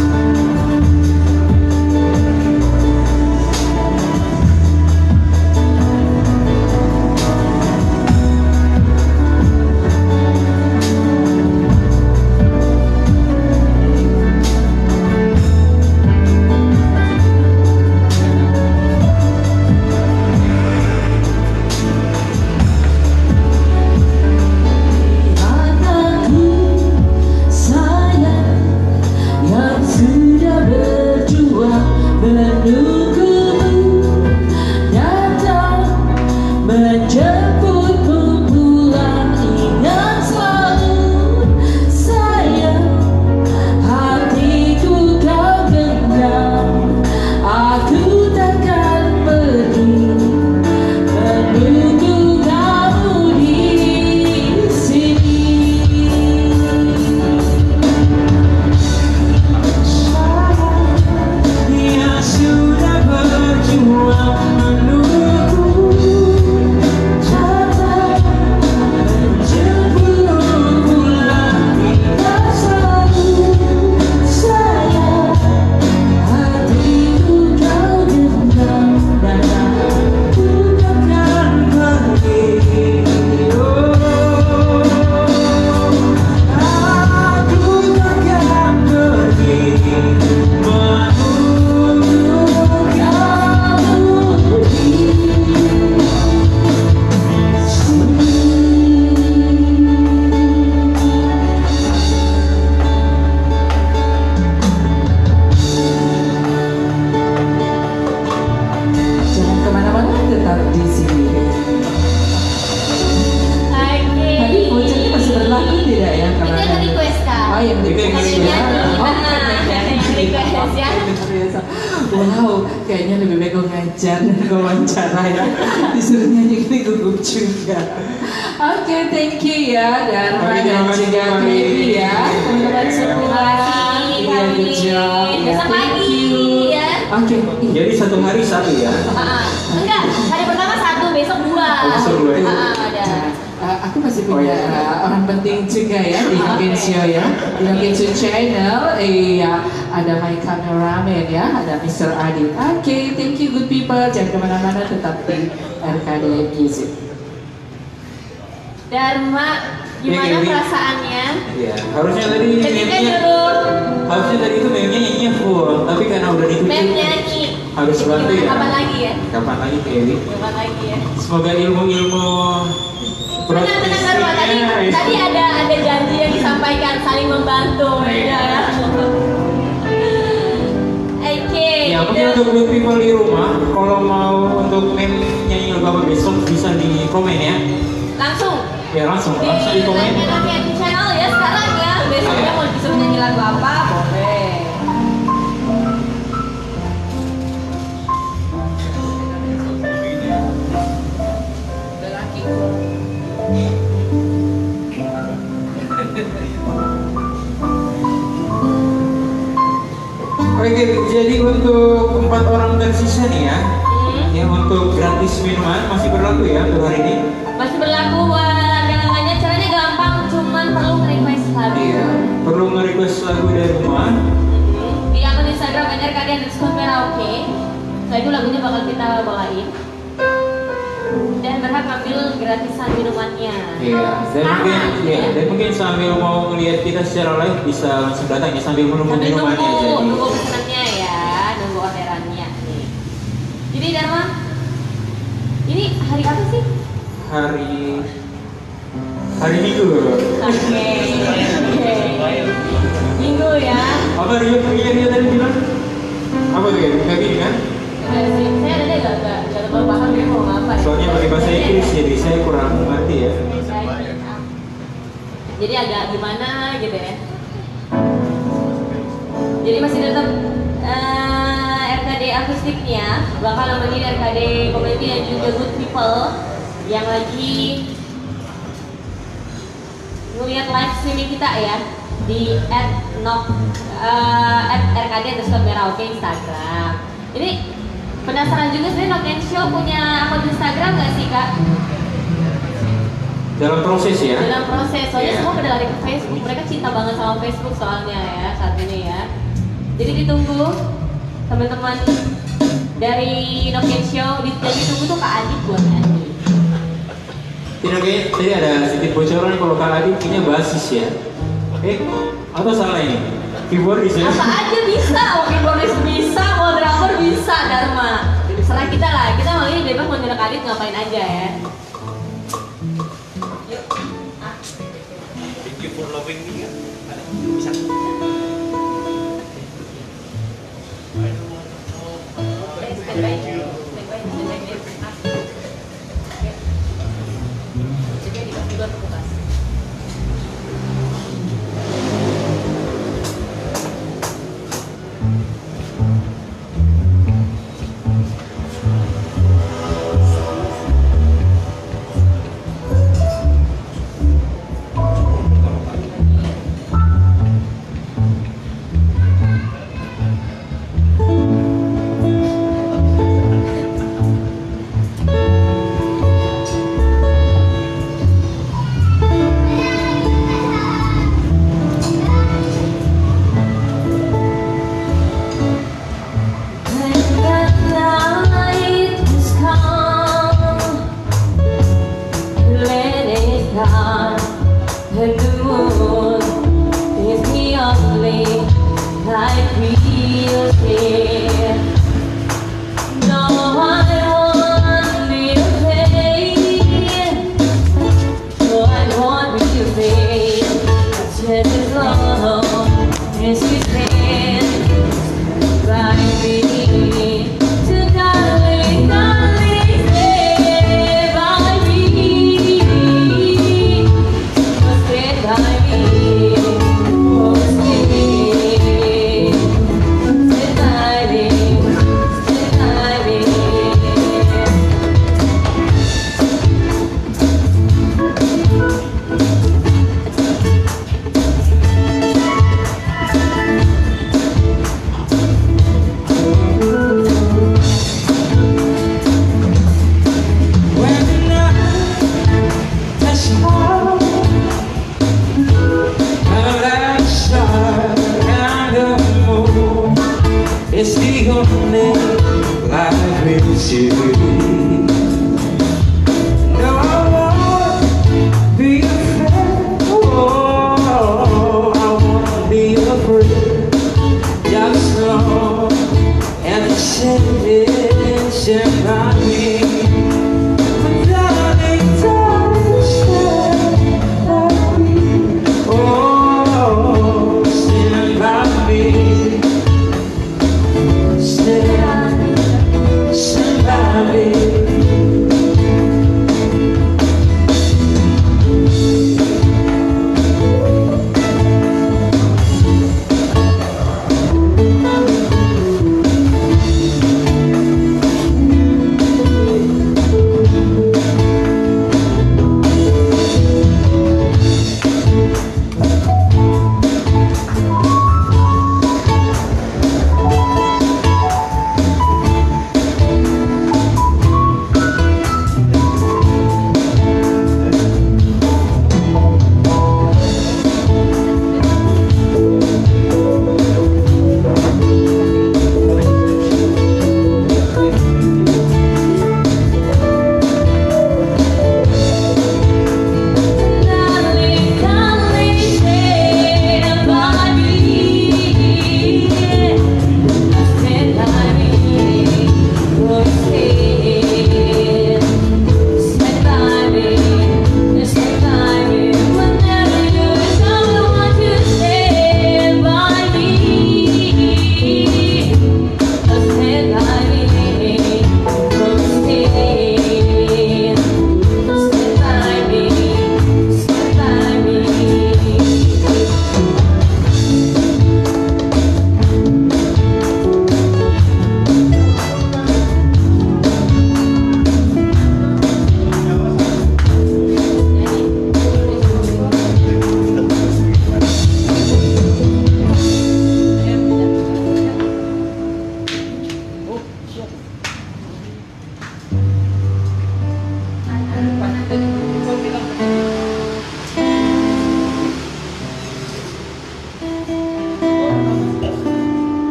anakku sayang yang sudah berjuang menunggumu datang menjemputmu pulang. Ingat selalu sayang, hatiku kau genggam. Aku takkan pergi menunggu kamu di sini. Yang sudah berjuang menunggu datang menjemput pulang. Ingat selalu sayang, hatiku kau genggam dan aku takkan pergi. Oh, aku takkan pergi menunggu kamu di sini. Jangan kemana-mana, tetap di sini. Tadi Oke. vouchernya masih berlaku tidak ya? Itu yang request kak. Oh, yang Itu yang request request. ya. Yang Oh, request ya. biasa. Wow, kayaknya lebih baik gue ngajar dan gue wawancara ya. Disuruh nyanyi ini gugup juga. Oke, thank you ya Dharma Oke, dan terima kasih juga kembali. Baby ya. Teman-teman semua. kasih, Iya, Kami. good job. Ya, Besok thank lagi, you. ya. Oke, Jadi satu hari satu ya. Ah, enggak, hari pertama satu, besok dua. Oh, besok dua ya. Ah, ada. Uh, aku masih Oh, punya iya. uh, orang penting juga ya di Noken Show ya. Di Noken Show channel, iya ada my cameraman ya, ada mister Adit. Oke, thank you good people. Jangan kemana-mana, tetap di R K D Music. Dharma, gimana Ya, Gaby. perasaannya? Iya. Harusnya tadi Ketika meme-nya, dulu harusnya tadi itu meme-nya nyanyinya full, tapi karena udah ditutup. mem nyanyi. Harus bantu ya. Kapan lagi ya? Kapan lagi Kelly? Kapan lagi ya? Semoga ilmu-ilmu Tenang, tenang Dharma. Tadi, broadcasting-nya- tadi ada ada janji yang disampaikan, saling membantu. Ya. Oke. Ya mungkin itu. untuk good people di rumah, kalau mau untuk meme nyanyi lagu apa besok bisa di komen ya. Langsung Ya langsung, di langsung di komen. Noken channel ya sekarang ya. Besoknya mau disuruh nyanyi lagu apa, boleh. Oke, jadi untuk empat orang tersisa nih ya, Hmm. yang untuk gratis minuman masih berlaku ya untuk hari ini. Masih berlaku buat dagangannya, caranya gampang, cuman perlu request lagu. Iya, perlu nge-request lagu dari rumah. Di akun Instagram N R K D underscore karaoke. Setelah itu lagunya bakal kita bawain. Dan berhak ambil gratisan minumannya. Iya, dan Sekarang, mungkin, ya, dan mungkin sambil mau melihat kita secara live bisa langsung datang ya sambil menunggu Sambil minumannya. nunggu, Jadi, nunggu pesanannya ya, nunggu orderannya nih. Jadi Dharma, Ini hari apa sih? Hari hari Minggu. Oke. Minggu ya. Apa Rio Rio dia tadi bilang? Apa tuh ya? Kayak gini kan? Enggak sih, saya ada nggak nggak nggak terlalu paham dia mau apa. Soalnya pakai bahasa Inggris jadi saya kurang ngerti ya. Jadi agak gimana gitu ya. Jadi masih tetap uh, R K D akustiknya bakal nemenin R K D community dan juga good people yang lagi ngeliat live streaming kita ya di at nok uh, at R K D underscore Merauke Instagram. Ini penasaran juga sebenarnya Noken Show punya akun Instagram nggak sih kak? Dalam proses ya. Dalam proses, soalnya Yeah. semua pada lari ke Facebook. Mereka cinta banget sama Facebook soalnya ya saat ini ya. Jadi ditunggu teman-teman dari Noken Show, jadi ditunggu tuh Kak Adit buat nyanyi. Tidak kayak tadi ada sedikit bocoran kalau Kak Adit punya basis ya. Eh, atau salah ini? Keyboardis ya? Apa aja bisa, mau keyboardis bisa, mau drummer bisa, Dharma. Serah kita lah, kita mau ini bebas mau nyerah Adit ngapain aja ya. Yuk. Ah. Thank you for loving me ya. Ada bisa. Stand by. Stand by, stand by, stand by. Ah. Oke. Jadi dikasih dua petugas.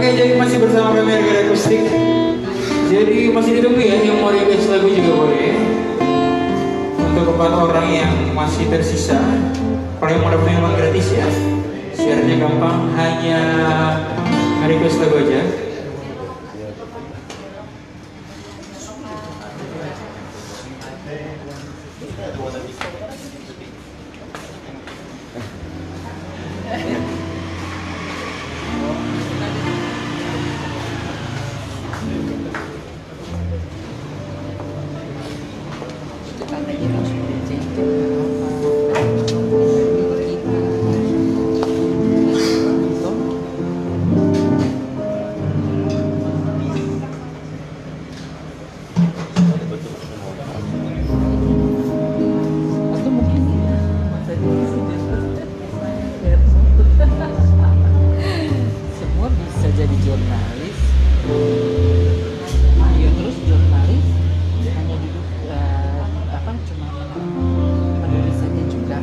Oke, jadi masih bersama kami Reggae Akustik. Jadi masih ditunggu ya yang mau request lagu juga boleh. Untuk empat orang yang masih tersisa, kalau yang mau dapat memang gratis ya. Syaratnya gampang, hanya request lagu aja. Semua bisa jadi jurnalis. Ayo terus jurnalis hanya duduk eh, apa cuma menulis saja juga.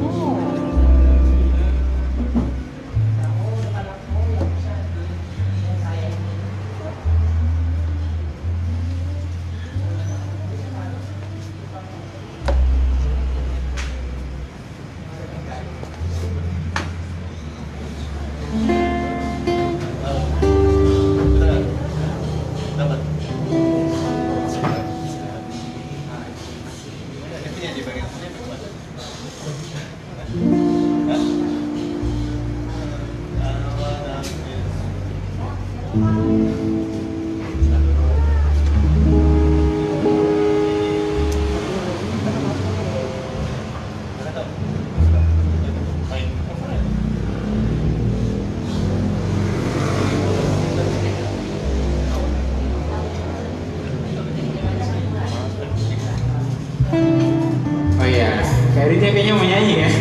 Oh iya, Kak Rita kayaknya mau nyanyi ya.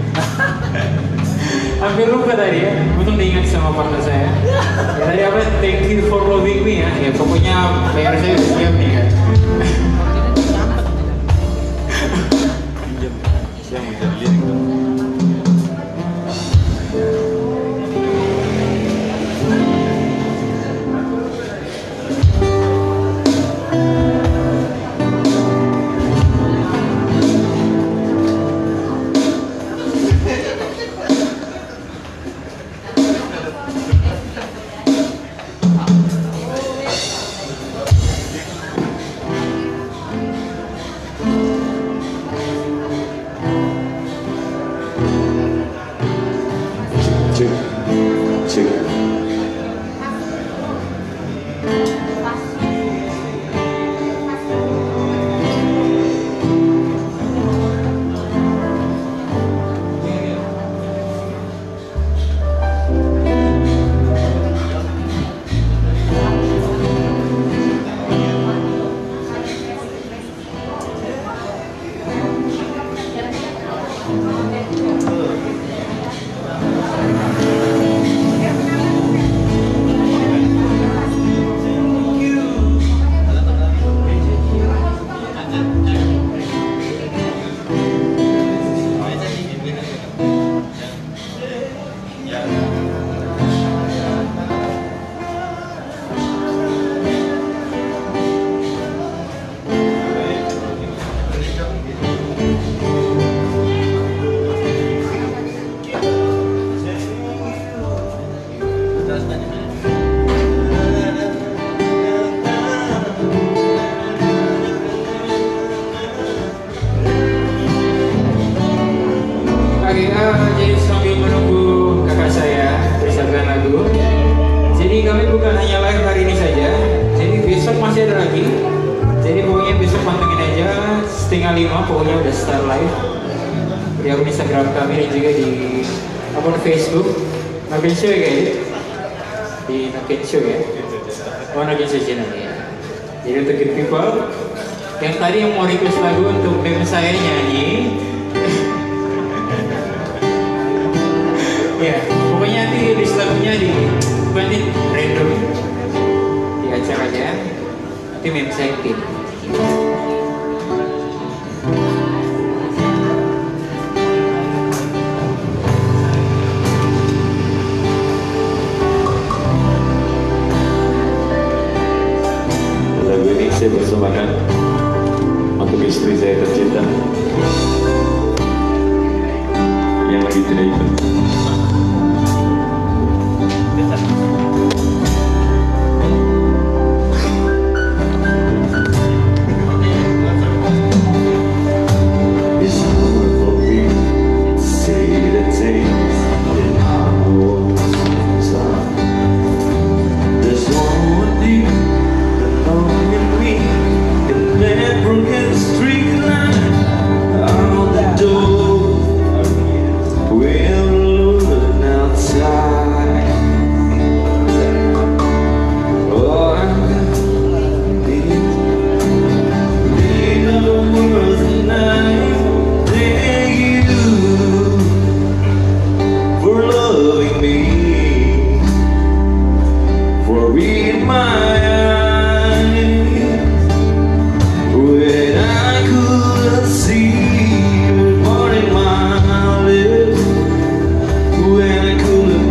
Hampir lupa tadi ya, untung diingat sama partner saya. Ya, tadi apa? Thank you for loving me ya. Ya pokoknya bayar saya udah siap nih kan. Siapa yang jadi lirik dong? Cek, cek. Oke, uh, jadi sambil menunggu kakak saya persiapkan lagu. Jadi kami bukan hanya live hari ini saja. Jadi besok masih ada lagi. Jadi pokoknya besok pantengin aja setengah lima pokoknya udah start live di akun Instagram kami dan juga di akun Facebook Noken Show ya guys. Di Noken Show ya. Oh Noken Show channel ya. Jadi untuk good people yang tadi yang mau request lagu untuk meme saya nyanyi. Ya, pokoknya nanti list lagunya di bukan random di acaranya. Nanti meme saya pin. tidak ikut. It's hard for me to say the things that I want sometimes. There's one more thing that long in me, in that broken street line out the door. We're alone outside. Oh, I need, need the world tonight. Thank you for loving me, for reading my eyes when I couldn't see, recording my lips when I couldn't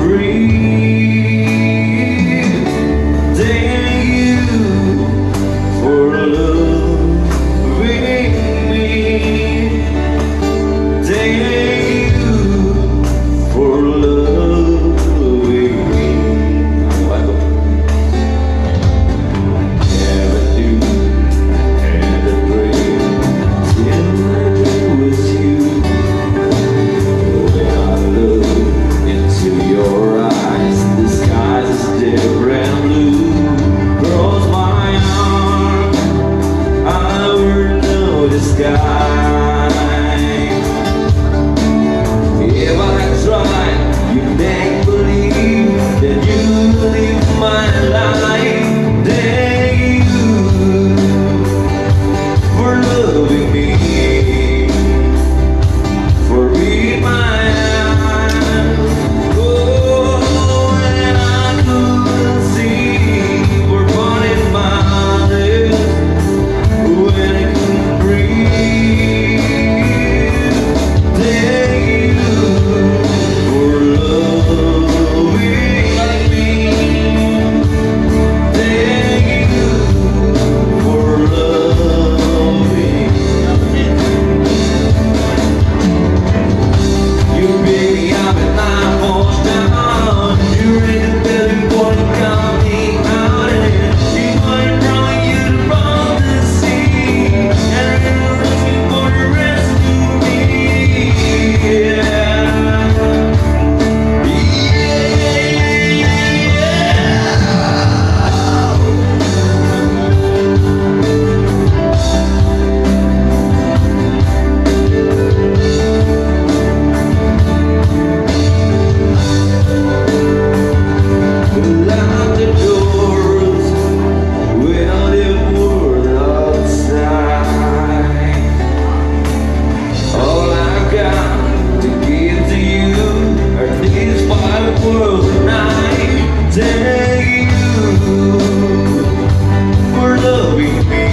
breathe. Thank you for loving me. Thank you for loving me. Never knew I had a dream till I was you. When I look into your eyes, the skies is different blue. Cross my arms, I will know the sky. If I tried, you make believe that you live my life. Thank you for loving me, for reading my eyes. Oh, when I couldn't see, for burning my lips when I couldn't breathe. Thank you for loving me. Thank you for loving me. You pick me up and I fall down. You're in the building, boy, count me out. And you might run you to run the sea, and you're asking for the rescue me. Yeah. Lock the doors when all the world outside. All I've got to give to you are these five worlds tonight. Thank you for loving me,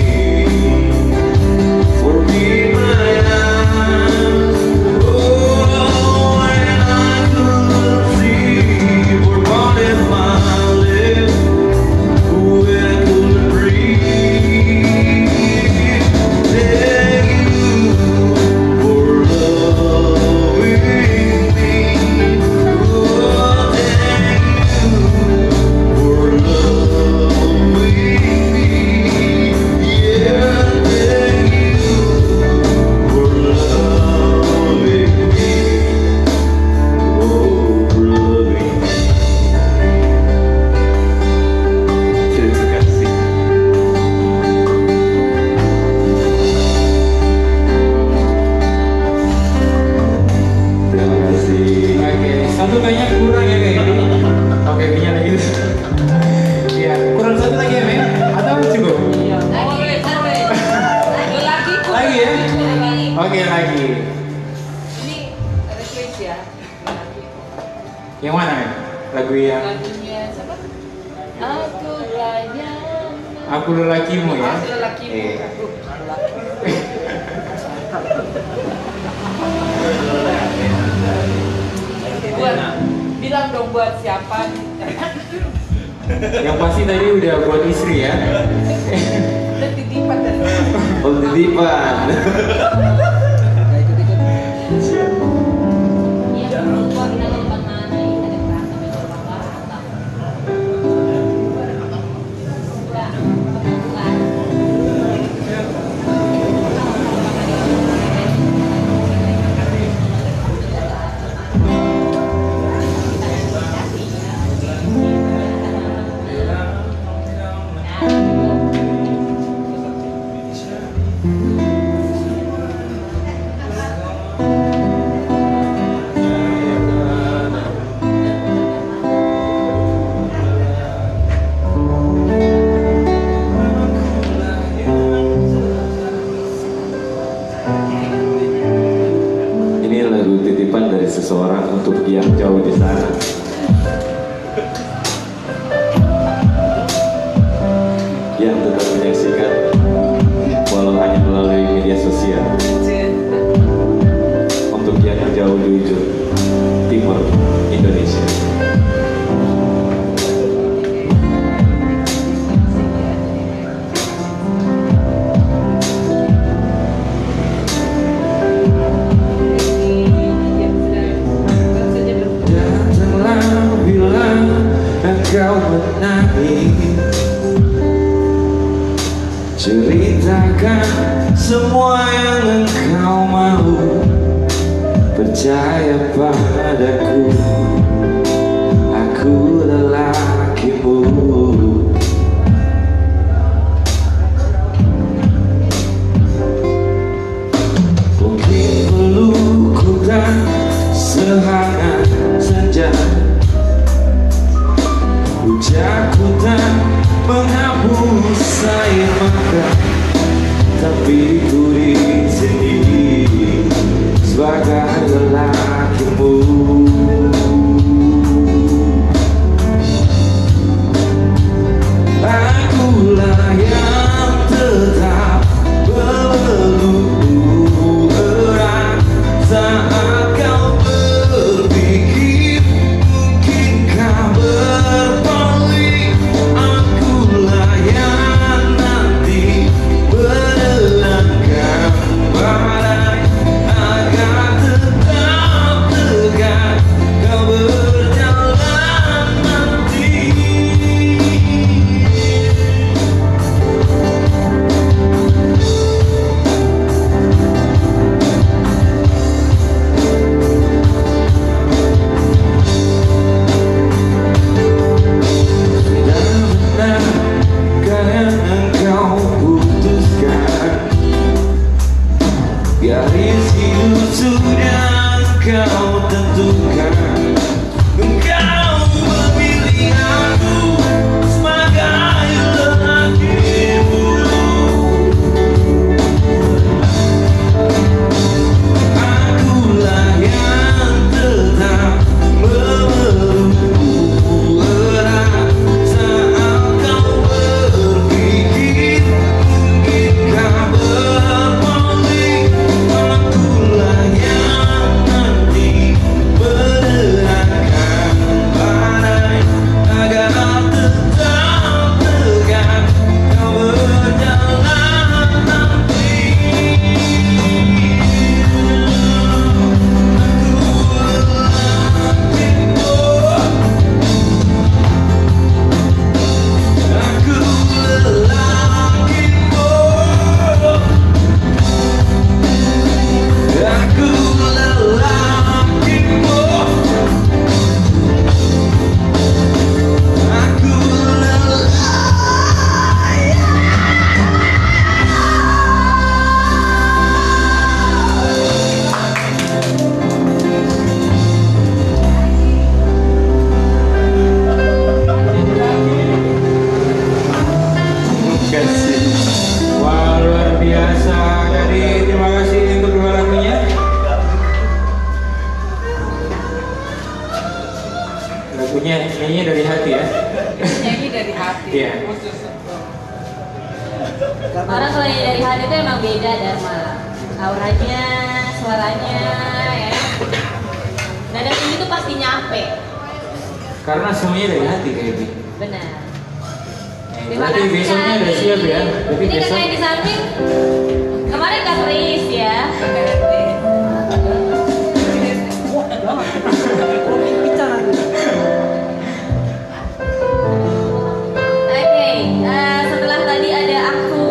for being my eyes. Oh, when I couldn't see, for burning my lips when I couldn't breathe. Thank you for loving me. Oh, thank you for loving me. Yeah, thank you for loving me. Oh, for loving me. Terima kasih. Terima kasih. Oke, satu kayaknya kurang ya kayak ini. Oke, punya lagi. Iya, kurang satu lagi ya, Men? Atau cukup? Lagi, sampai. Lagi, lagi. Lagi ya? Oke, lagi. Ini request ya. Yang mana, Men? Lagu yang Lagunya siapa? Aku layan. Aku Lelakimu ya? Aku Lelakimu. Eh. Aku lelakimu. Buat bilang dong buat siapa? Yang pasti tadi udah buat istri ya. Dan titipan dari Oh, titipan. seseorang untuk yang jauh di sana. Yang tetap menyaksikan walau hanya melalui media sosial. Untuk yang jauh di ujung timur Indonesia. Kau menangis, ceritakan semua yang engkau mau, percaya padaku, aku lelakimu. Mungkin pelukku tak sehangat senja, ujarku tak menghapus air mata, tapi ku di sini sebagai lelakimu. Akulah yang tetap melukmu erat saat kau berpikir mungkinkah berpaling. Akulah yang nanti menerangkan badai agar tetap tegak kau berjalan nanti. Sudah benarkah yang engkau putuskan, garis hidup sudah engkau tentukan. Engkau memilih aku sebagai lelakimu. Akulah yang tetap memelukmu erat saat kau berpikir mungkinkah berpaling. Akulah yang nanti menerangkan badai agar tetap tegak kau berjalan nanti. Aku lelakimu, aku lelakimu, aku kasih. Wah, luar biasa. Jadi terima kasih untuk dua lagunya. Lagunya nyanyi dari hati ya. Nyanyi dari hati. Iya. Orang kalau nyanyi dari hati itu emang beda, Dharma. Auranya, suaranya, ya. Nada tinggi itu pasti nyampe. Karena semuanya dari hati kayak gitu. Benar. Terima Berarti besoknya udah siap ya. Berarti Ini besok. kakak di samping kemarin Kak Pris ya. Oke, eh, setelah tadi ada aku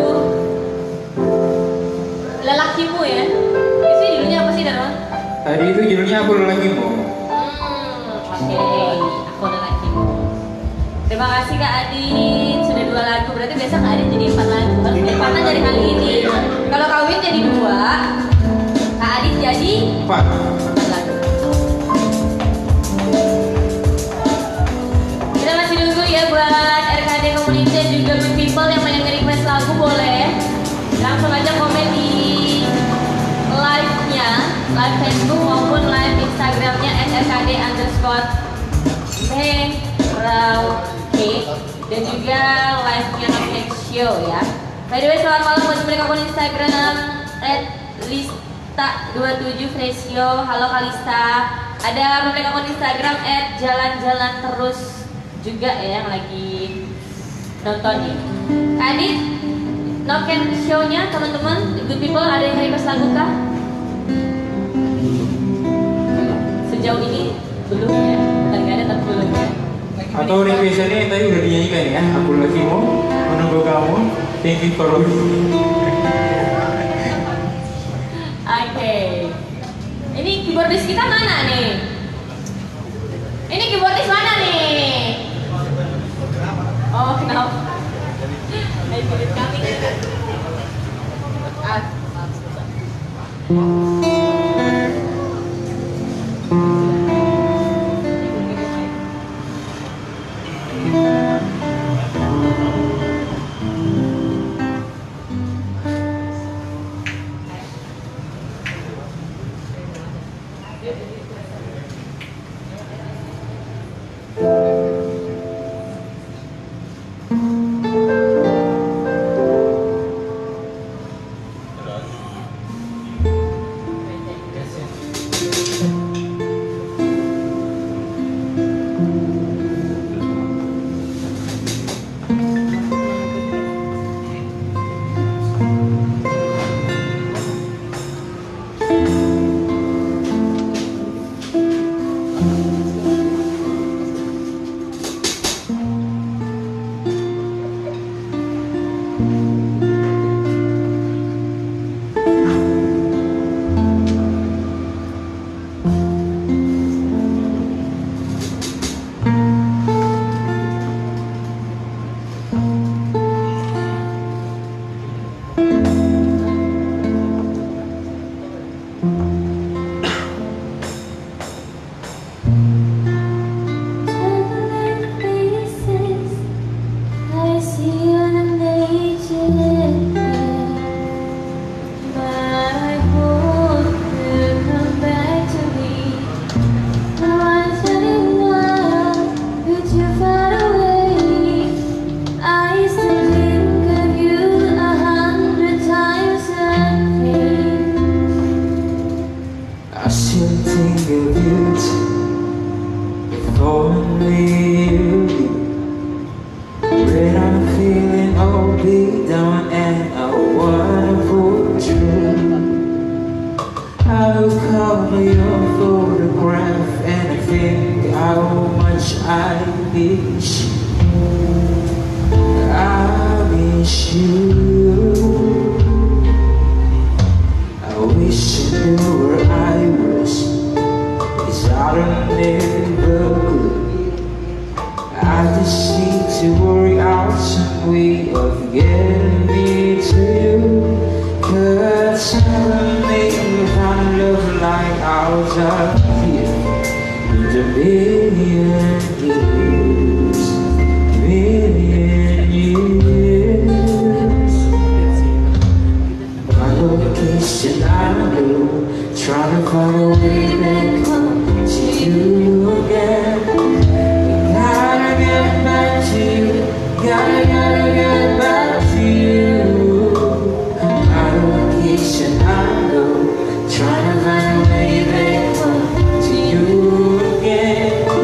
lelakimu ya. Itu judulnya apa sih, Darma? Tadi itu judulnya Aku Lelakimu. Hmm, oke, aku lelakimu. Terima kasih Kak Adit, sudah dua lagu. Berarti besok Kak Adit jadi empat lagu. Harus empatan dari kali ini. Kalau Kak Win jadi dua, Kak Adit jadi Pak. empat lagu. Kita masih nunggu ya buat R K D Community dan juga Good People yang pengen nge-request lagu boleh langsung aja komen di live-nya, live Facebook maupun live Instagram-nya R K D underscore Merauke dan juga live-nya Noken Show ya. By the way, selamat malam buat mereka akun Instagram at lista dua tujuh Fresio. Halo Kalista. Ada mereka akun Instagram at jalan-jalan terus juga ya yang lagi nonton nih. Adit, Noken Show-nya teman-teman, good people, ada yang request lagu kah? Sejauh ini belum ya, bukan nggak ada tapi belum ya. Atau request-nya yang tadi udah dinyanyikan ya. Aku lagi mau menunggu kamu. Thank you for loving. Oke. Ini keyboardis kita mana nih? Ini keyboardis mana nih? Oh, kenapa? Dari kulit kami. Ah. Trying to find a way back to you again.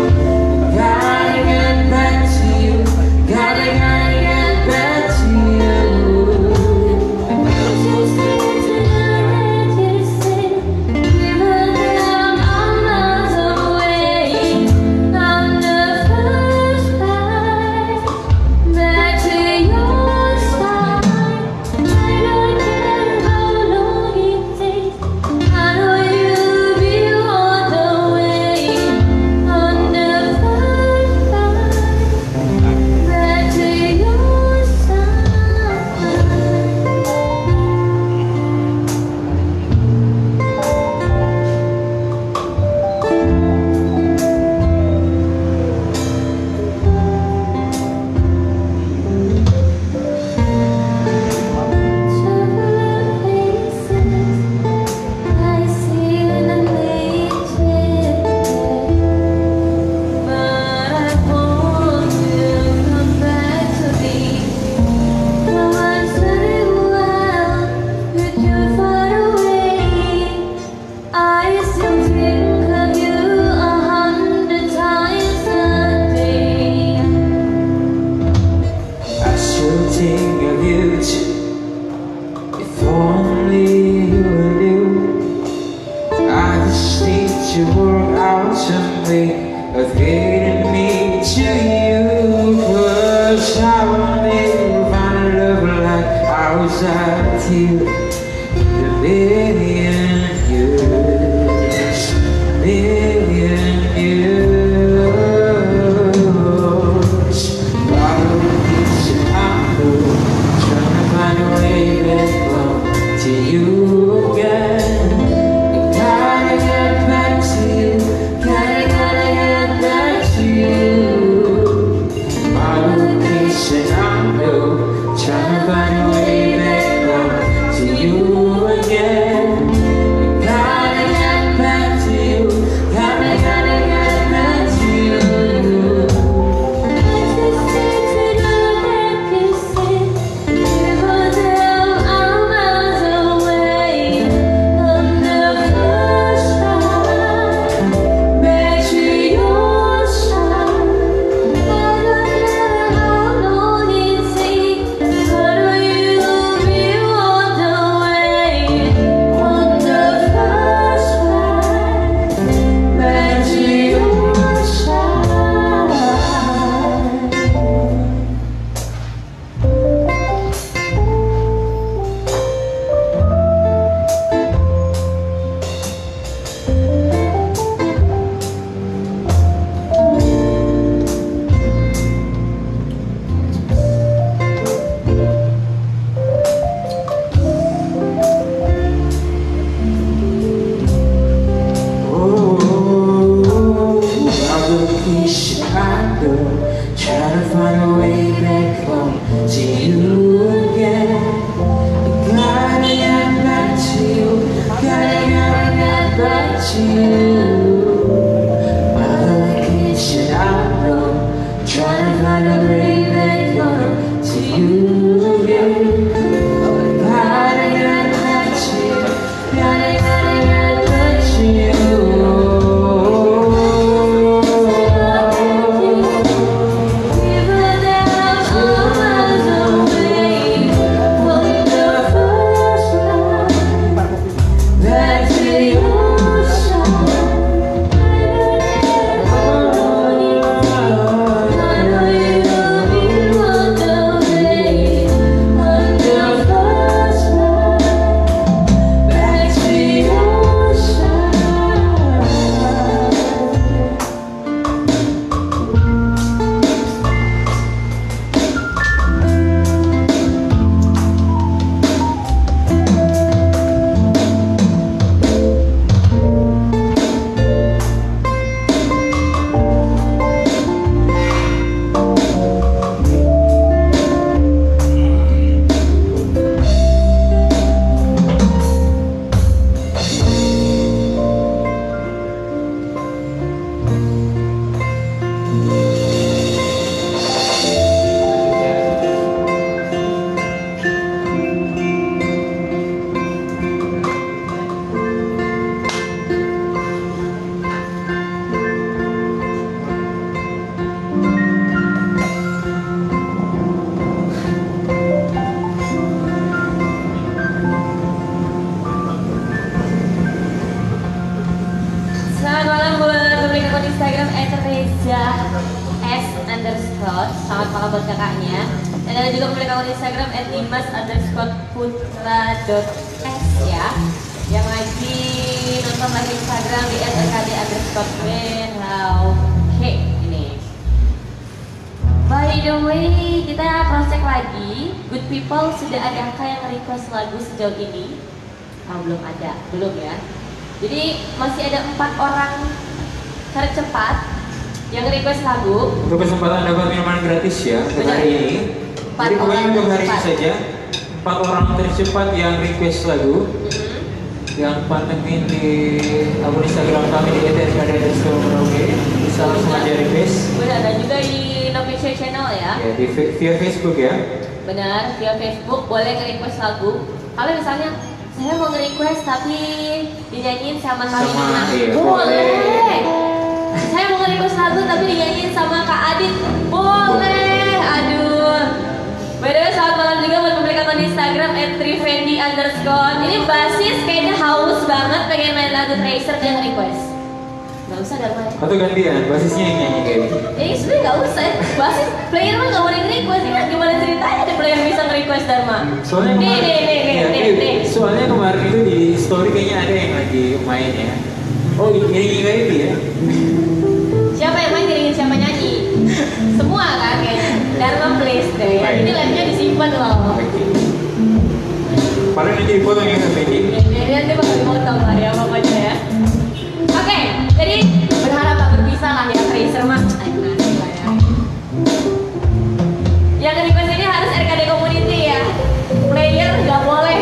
of getting me to you. Cause I will never find a love like ours out here. The million years, million years. Bottle keeps it under, trying to find a way back home to you again. Gotta get back to you, gotta, gotta get back to you. Bottle keeps it under, trying to find a way back home to you again. Gotta get back to you, gotta, gotta get back to you. Try to find a way back home to you again. Gotta get back to you, gotta, gotta get back to you. My love keeps you out though. Try to find a way back home to you again. Gotta get back to you, gotta, gotta get back to you. Instagram et reza s underscore. Selamat malam buat kakaknya. Dan ada juga pemilik akun Instagram et dimas underscore putra dot s ya. Yang lagi nonton live Instagram di et rkd underscore merauke ini. By the way, kita cross check lagi. Good people, sudah adakah yang request lagu sejauh ini? Oh, belum ada, belum ya. Jadi masih ada empat orang tercepat yang request lagu. Untuk kesempatan dapat minuman gratis ya untuk hari ini. Empat Jadi pokoknya untuk hari ini tercepat saja empat orang tercepat yang request lagu, mm-hmm. yang pantengin di akun Instagram kami di et rkd underscore merauke bisa langsung aja request. Benar, ada juga di Novicia Channel ya. Ya di via Facebook ya. Benar, via Facebook boleh nge-request lagu. Kalau misalnya saya mau nge-request tapi dinyanyiin sama Kak Nina, iya, boleh. Saya mau nge-request lagu tapi dinyanyiin sama Kak Adit, boleh. Aduh. By the way, selamat malam juga buat pemilik akun Instagram et trifendi underscore. Ini basis kayaknya haus banget pengen main lagu Tracer dan request. Gak usah Dharma ya. Atau gantian, basisnya yang nyanyi kayak gitu. Ya sebenernya gak usah ya. Basis player mah gak boleh nge-request ya. Gimana ceritanya ada player bisa nge-request Dharma? Soalnya nih, kemarin, nih, nih, nih, iya, nih, iya, nih. soalnya kemarin itu di story kayaknya ada yang lagi main ya. Oh, nyanyi kayak itu ya? Siapa yang main ngiringin siapa nyanyi? Semua kan kayaknya. Dharma please deh. Ya. Ini live-nya disimpan loh. Paling nanti dipotong ya sampai ini. Jadi nanti bakal dipotong lah ya pokoknya ya. Oke, jadi berharap tak berpisah lah ya Tracer mah. Ay, nanti lah ya. Yang request ini harus R K D Community ya. Player nggak boleh.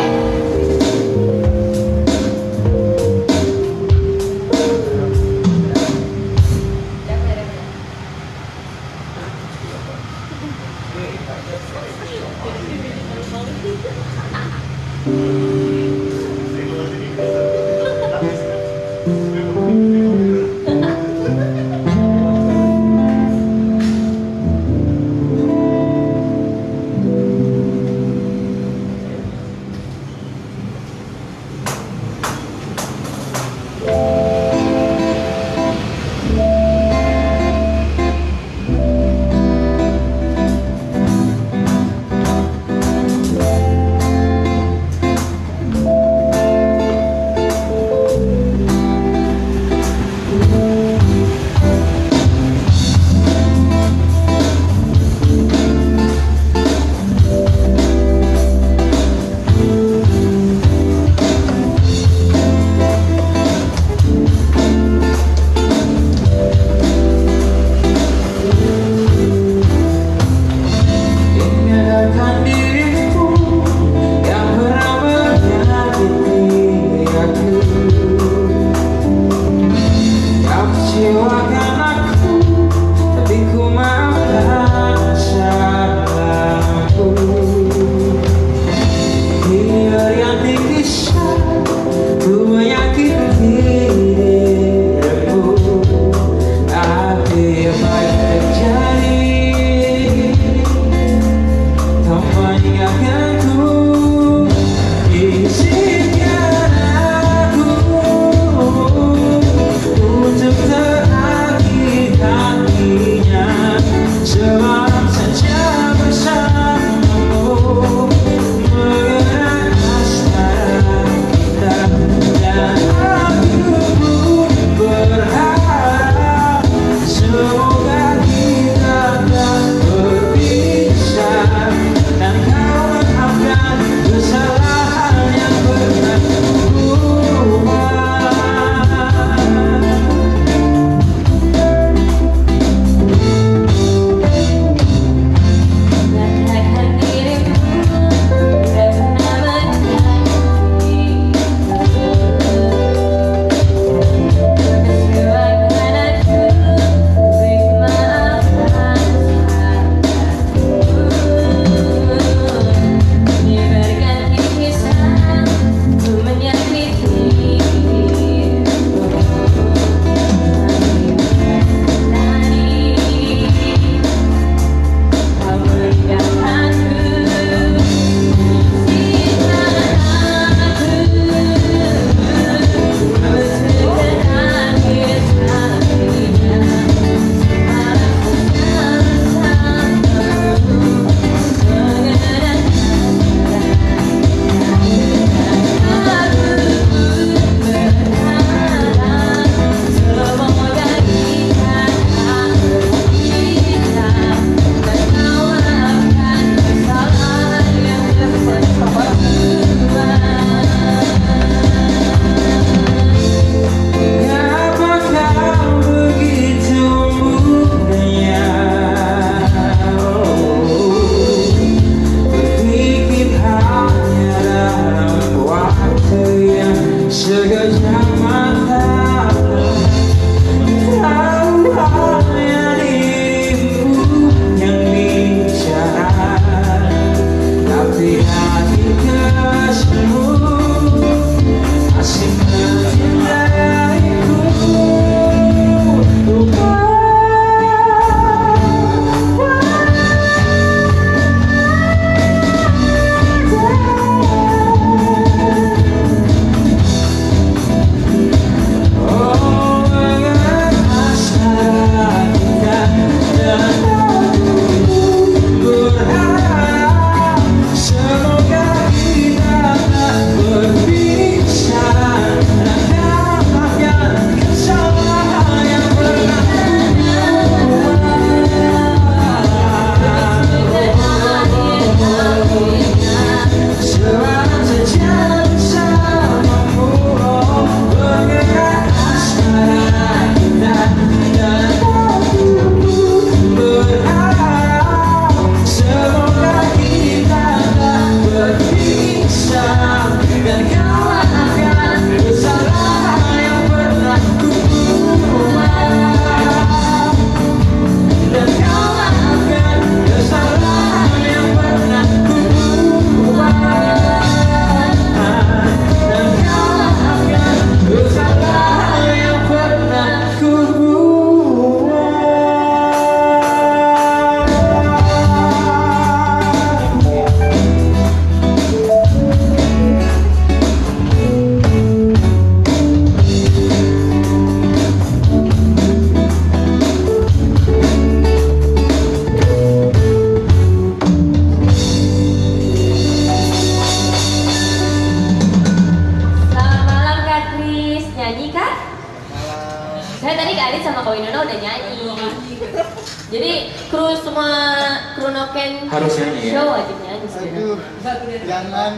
ada nyanyi. Jadi kru semua kru Noken Harus nyanyi, ya? show wajib nyanyi sebenarnya. Aduh, jangan.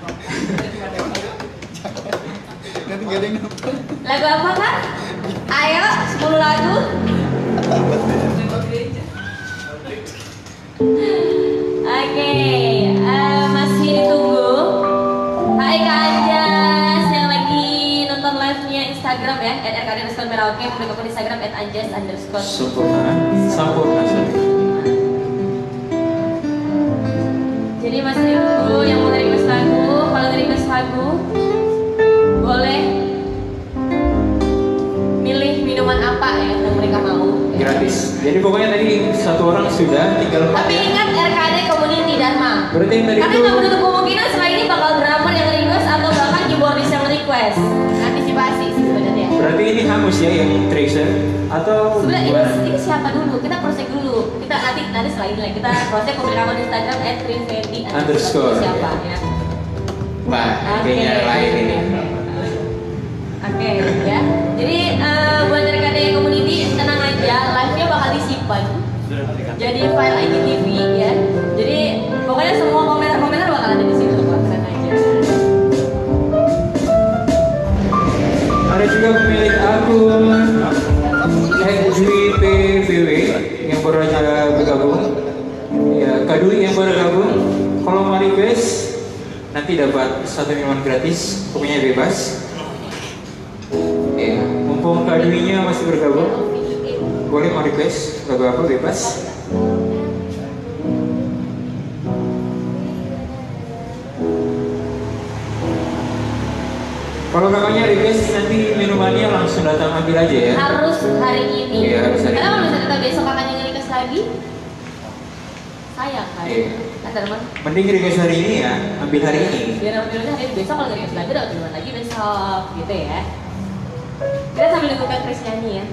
Nanti gak ada yang nonton. Lagu apa kak? Ayo, sepuluh lagu. Oke, eh, masih ditunggu. Hai Kak Anjas yang lagi nonton live-nya Instagram ya, at r k d underscore merauke, boleh akun Instagram at anjas underscore. Sempurna, sempurna sorry. Jadi masih ditunggu yang mau request lagu. Kalau request lagu, boleh milih minuman apa ya yang mereka mau. Gratis. Jadi pokoknya tadi satu orang sudah, tinggal empat Tapi ya. ingat R K D Community Dharma. Berarti yang tadi Karena itu nggak menutup kemungkinan setelah ini bakal drummer yang request atau bahkan keyboardis yang request. Antisipasi sih sebenarnya. berarti ini hangus ya yang tracer atau Sebenarnya gimana? ini, ini siapa dulu? Kita proses dulu. Kita nanti nanti setelah ini lah kita proses publik akun Instagram at trifendi Underscore. siapa ya. Wah, Oke. kayaknya lain ini. Oke ya. Jadi eh, buat R K D Community tenang aja, live-nya bakal disimpan. Jadi file I G T V ya. Jadi pokoknya semua komentar-komentar bakal ada di situ, buat tenang aja. Ada juga pemilik akun X W P B W yang baru aja bergabung. Ya, Kadui yang baru gabung. Kalau mau request nanti dapat satu minuman gratis, pokoknya bebas. Ya, mumpung Kaduinya masih bergabung, boleh mau request lagu apa bebas. Kalau kakaknya request nanti minumannya langsung datang ambil aja ya. Harus hari ini. Iya, harus hari Karena ini. kalau misalnya kita besok kakaknya nge-request lagi, sayang kan? Iya. Kata teman, Mending request hari ini ya, ambil hari ini. biar ambilnya hari ini, besok kalau nge-request lagi dapat duluan lagi besok, gitu ya. Kita sambil nunggu Kak Chris nyanyi ya.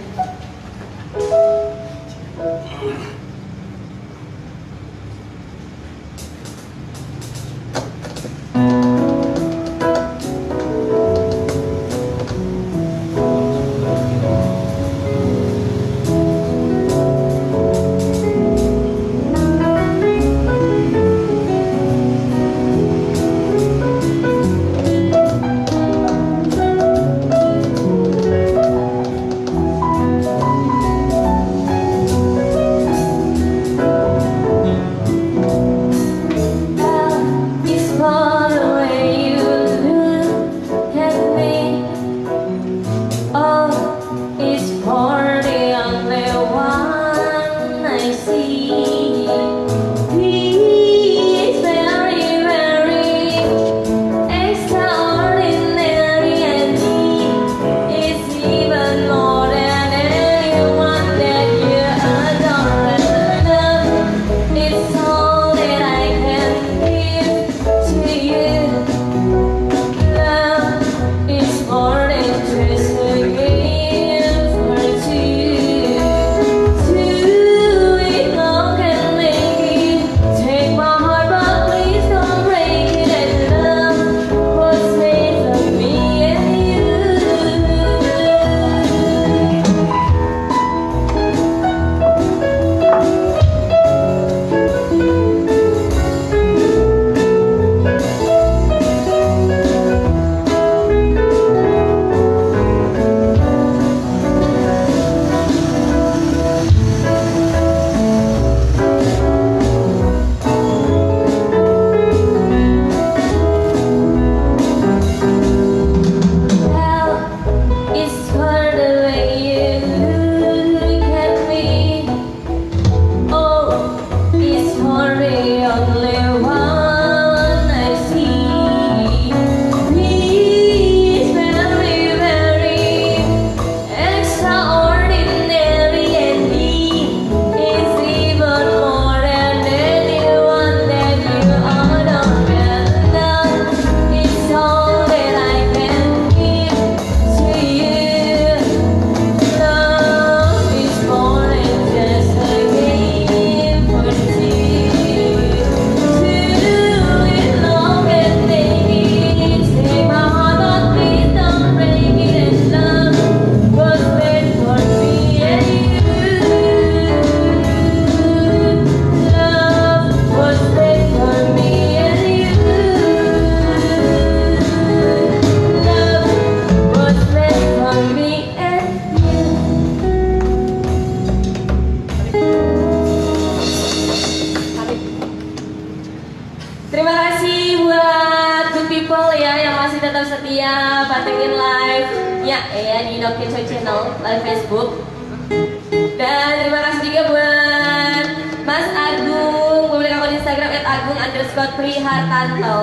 people ya yang masih tetap setia pantengin live ya ya di Nokenso Channel live Facebook. Dan terima kasih juga buat Mas Agung, publik akun Instagram at agung underscore prihartanto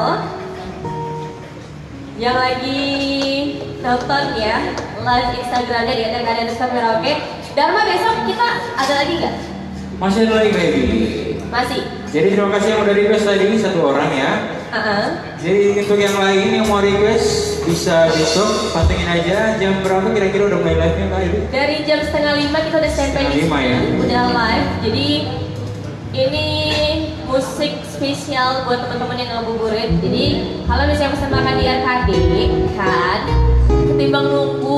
yang lagi nonton ya live Instagramnya di at underscore merauke. Dharma, besok kita ada lagi nggak? Masih ada lagi baby. Masih. Jadi terima kasih yang udah request tadi satu orang ya. Uh-uh. Jadi untuk yang lain yang mau request bisa besok pantengin aja jam berapa kira-kira udah mulai live nya kak Ibu? Dari jam setengah lima kita udah standby di sini, ya? Udah live. Jadi ini musik spesial buat teman-teman yang ngabuburit. Jadi kalau misalnya pesan makan di R K D kan, ketimbang nunggu,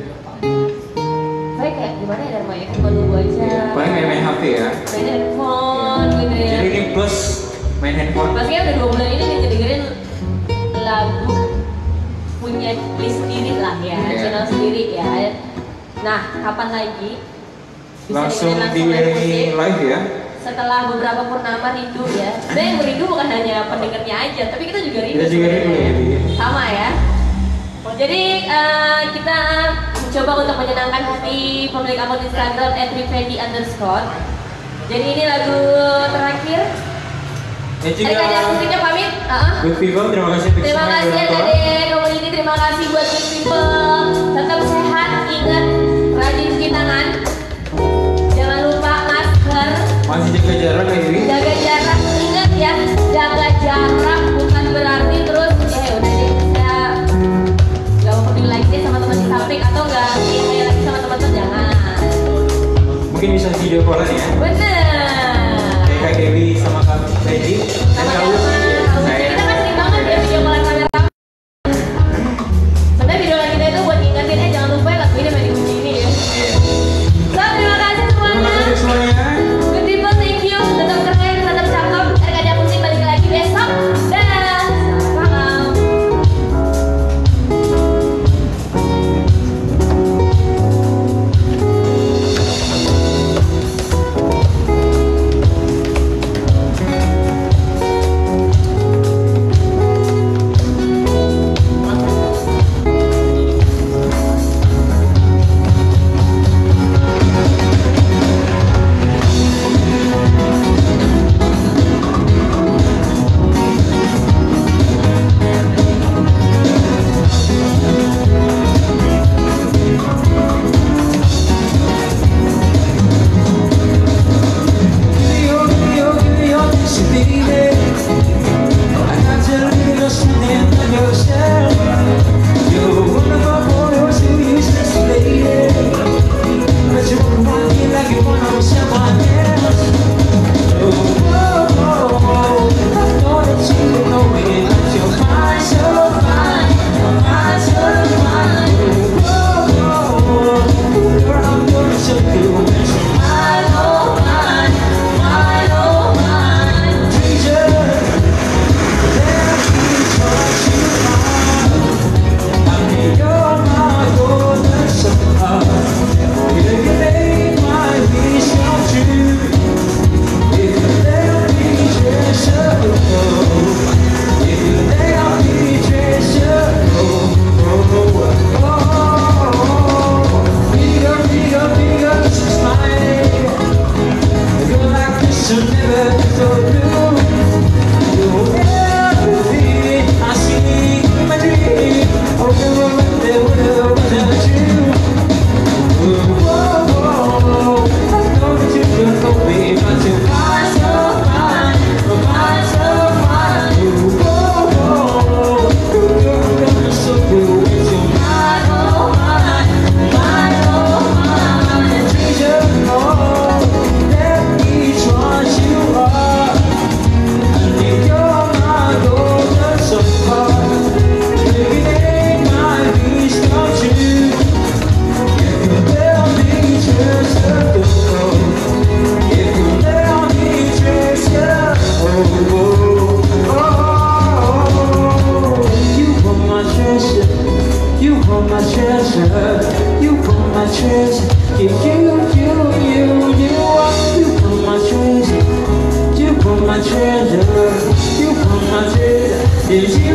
kayak kayak gimana ya Dharma ya? Ketimbang nunggu aja. Paling main, main H P ya. Main handphone gitu ya. Jadi ini plus main handphone. Maksudnya udah dua bulan ini nih dengerin lagu punya list sendiri lah ya, yeah. channel sendiri ya. Nah, kapan lagi? Bisa langsung dengerin langsung di live ya. Setelah beberapa purnama rindu ya. Dan yang rindu bukan hanya pendengarnya aja, tapi kita juga rindu. Kita juga rindu ya. Sama ya. Jadi uh, kita mencoba untuk menyenangkan hati pemilik akun Instagram at rifendi underscore. Jadi ini lagu terakhir. Ya juga. Tadi ada musiknya pamit. Uh-huh. Good people, terima kasih. Terima kasih ya Kade Community, terima kasih buat good people. Tetap sehat, ingat rajin cuci tangan. Jangan lupa masker. Masih jaga jarak baby. Jaga jarak, ingat ya, jaga jarak bukan berarti terus eh udah deh saya nggak mau peduli lagi deh sama teman di samping atau nggak ngeyel lagi sama teman-teman, jangan. Mungkin bisa video callan ya. Bener. Kayak Kak Dewi sama Kak Peggy. Sama Dharma, kita kan sering banget ya video callan kamera. Sebenarnya video callan kita itu buat ngingetin eh jangan lupa ya lagu ini main di kunci ini ya. So terima kasih semuanya. Terima kasih semuanya. Good people, thank you. Tetap keren, tetap cakep. R K D Akustik balik lagi besok. Dan selamat malam. treasure, you are my treasure, you are my treasure. Is you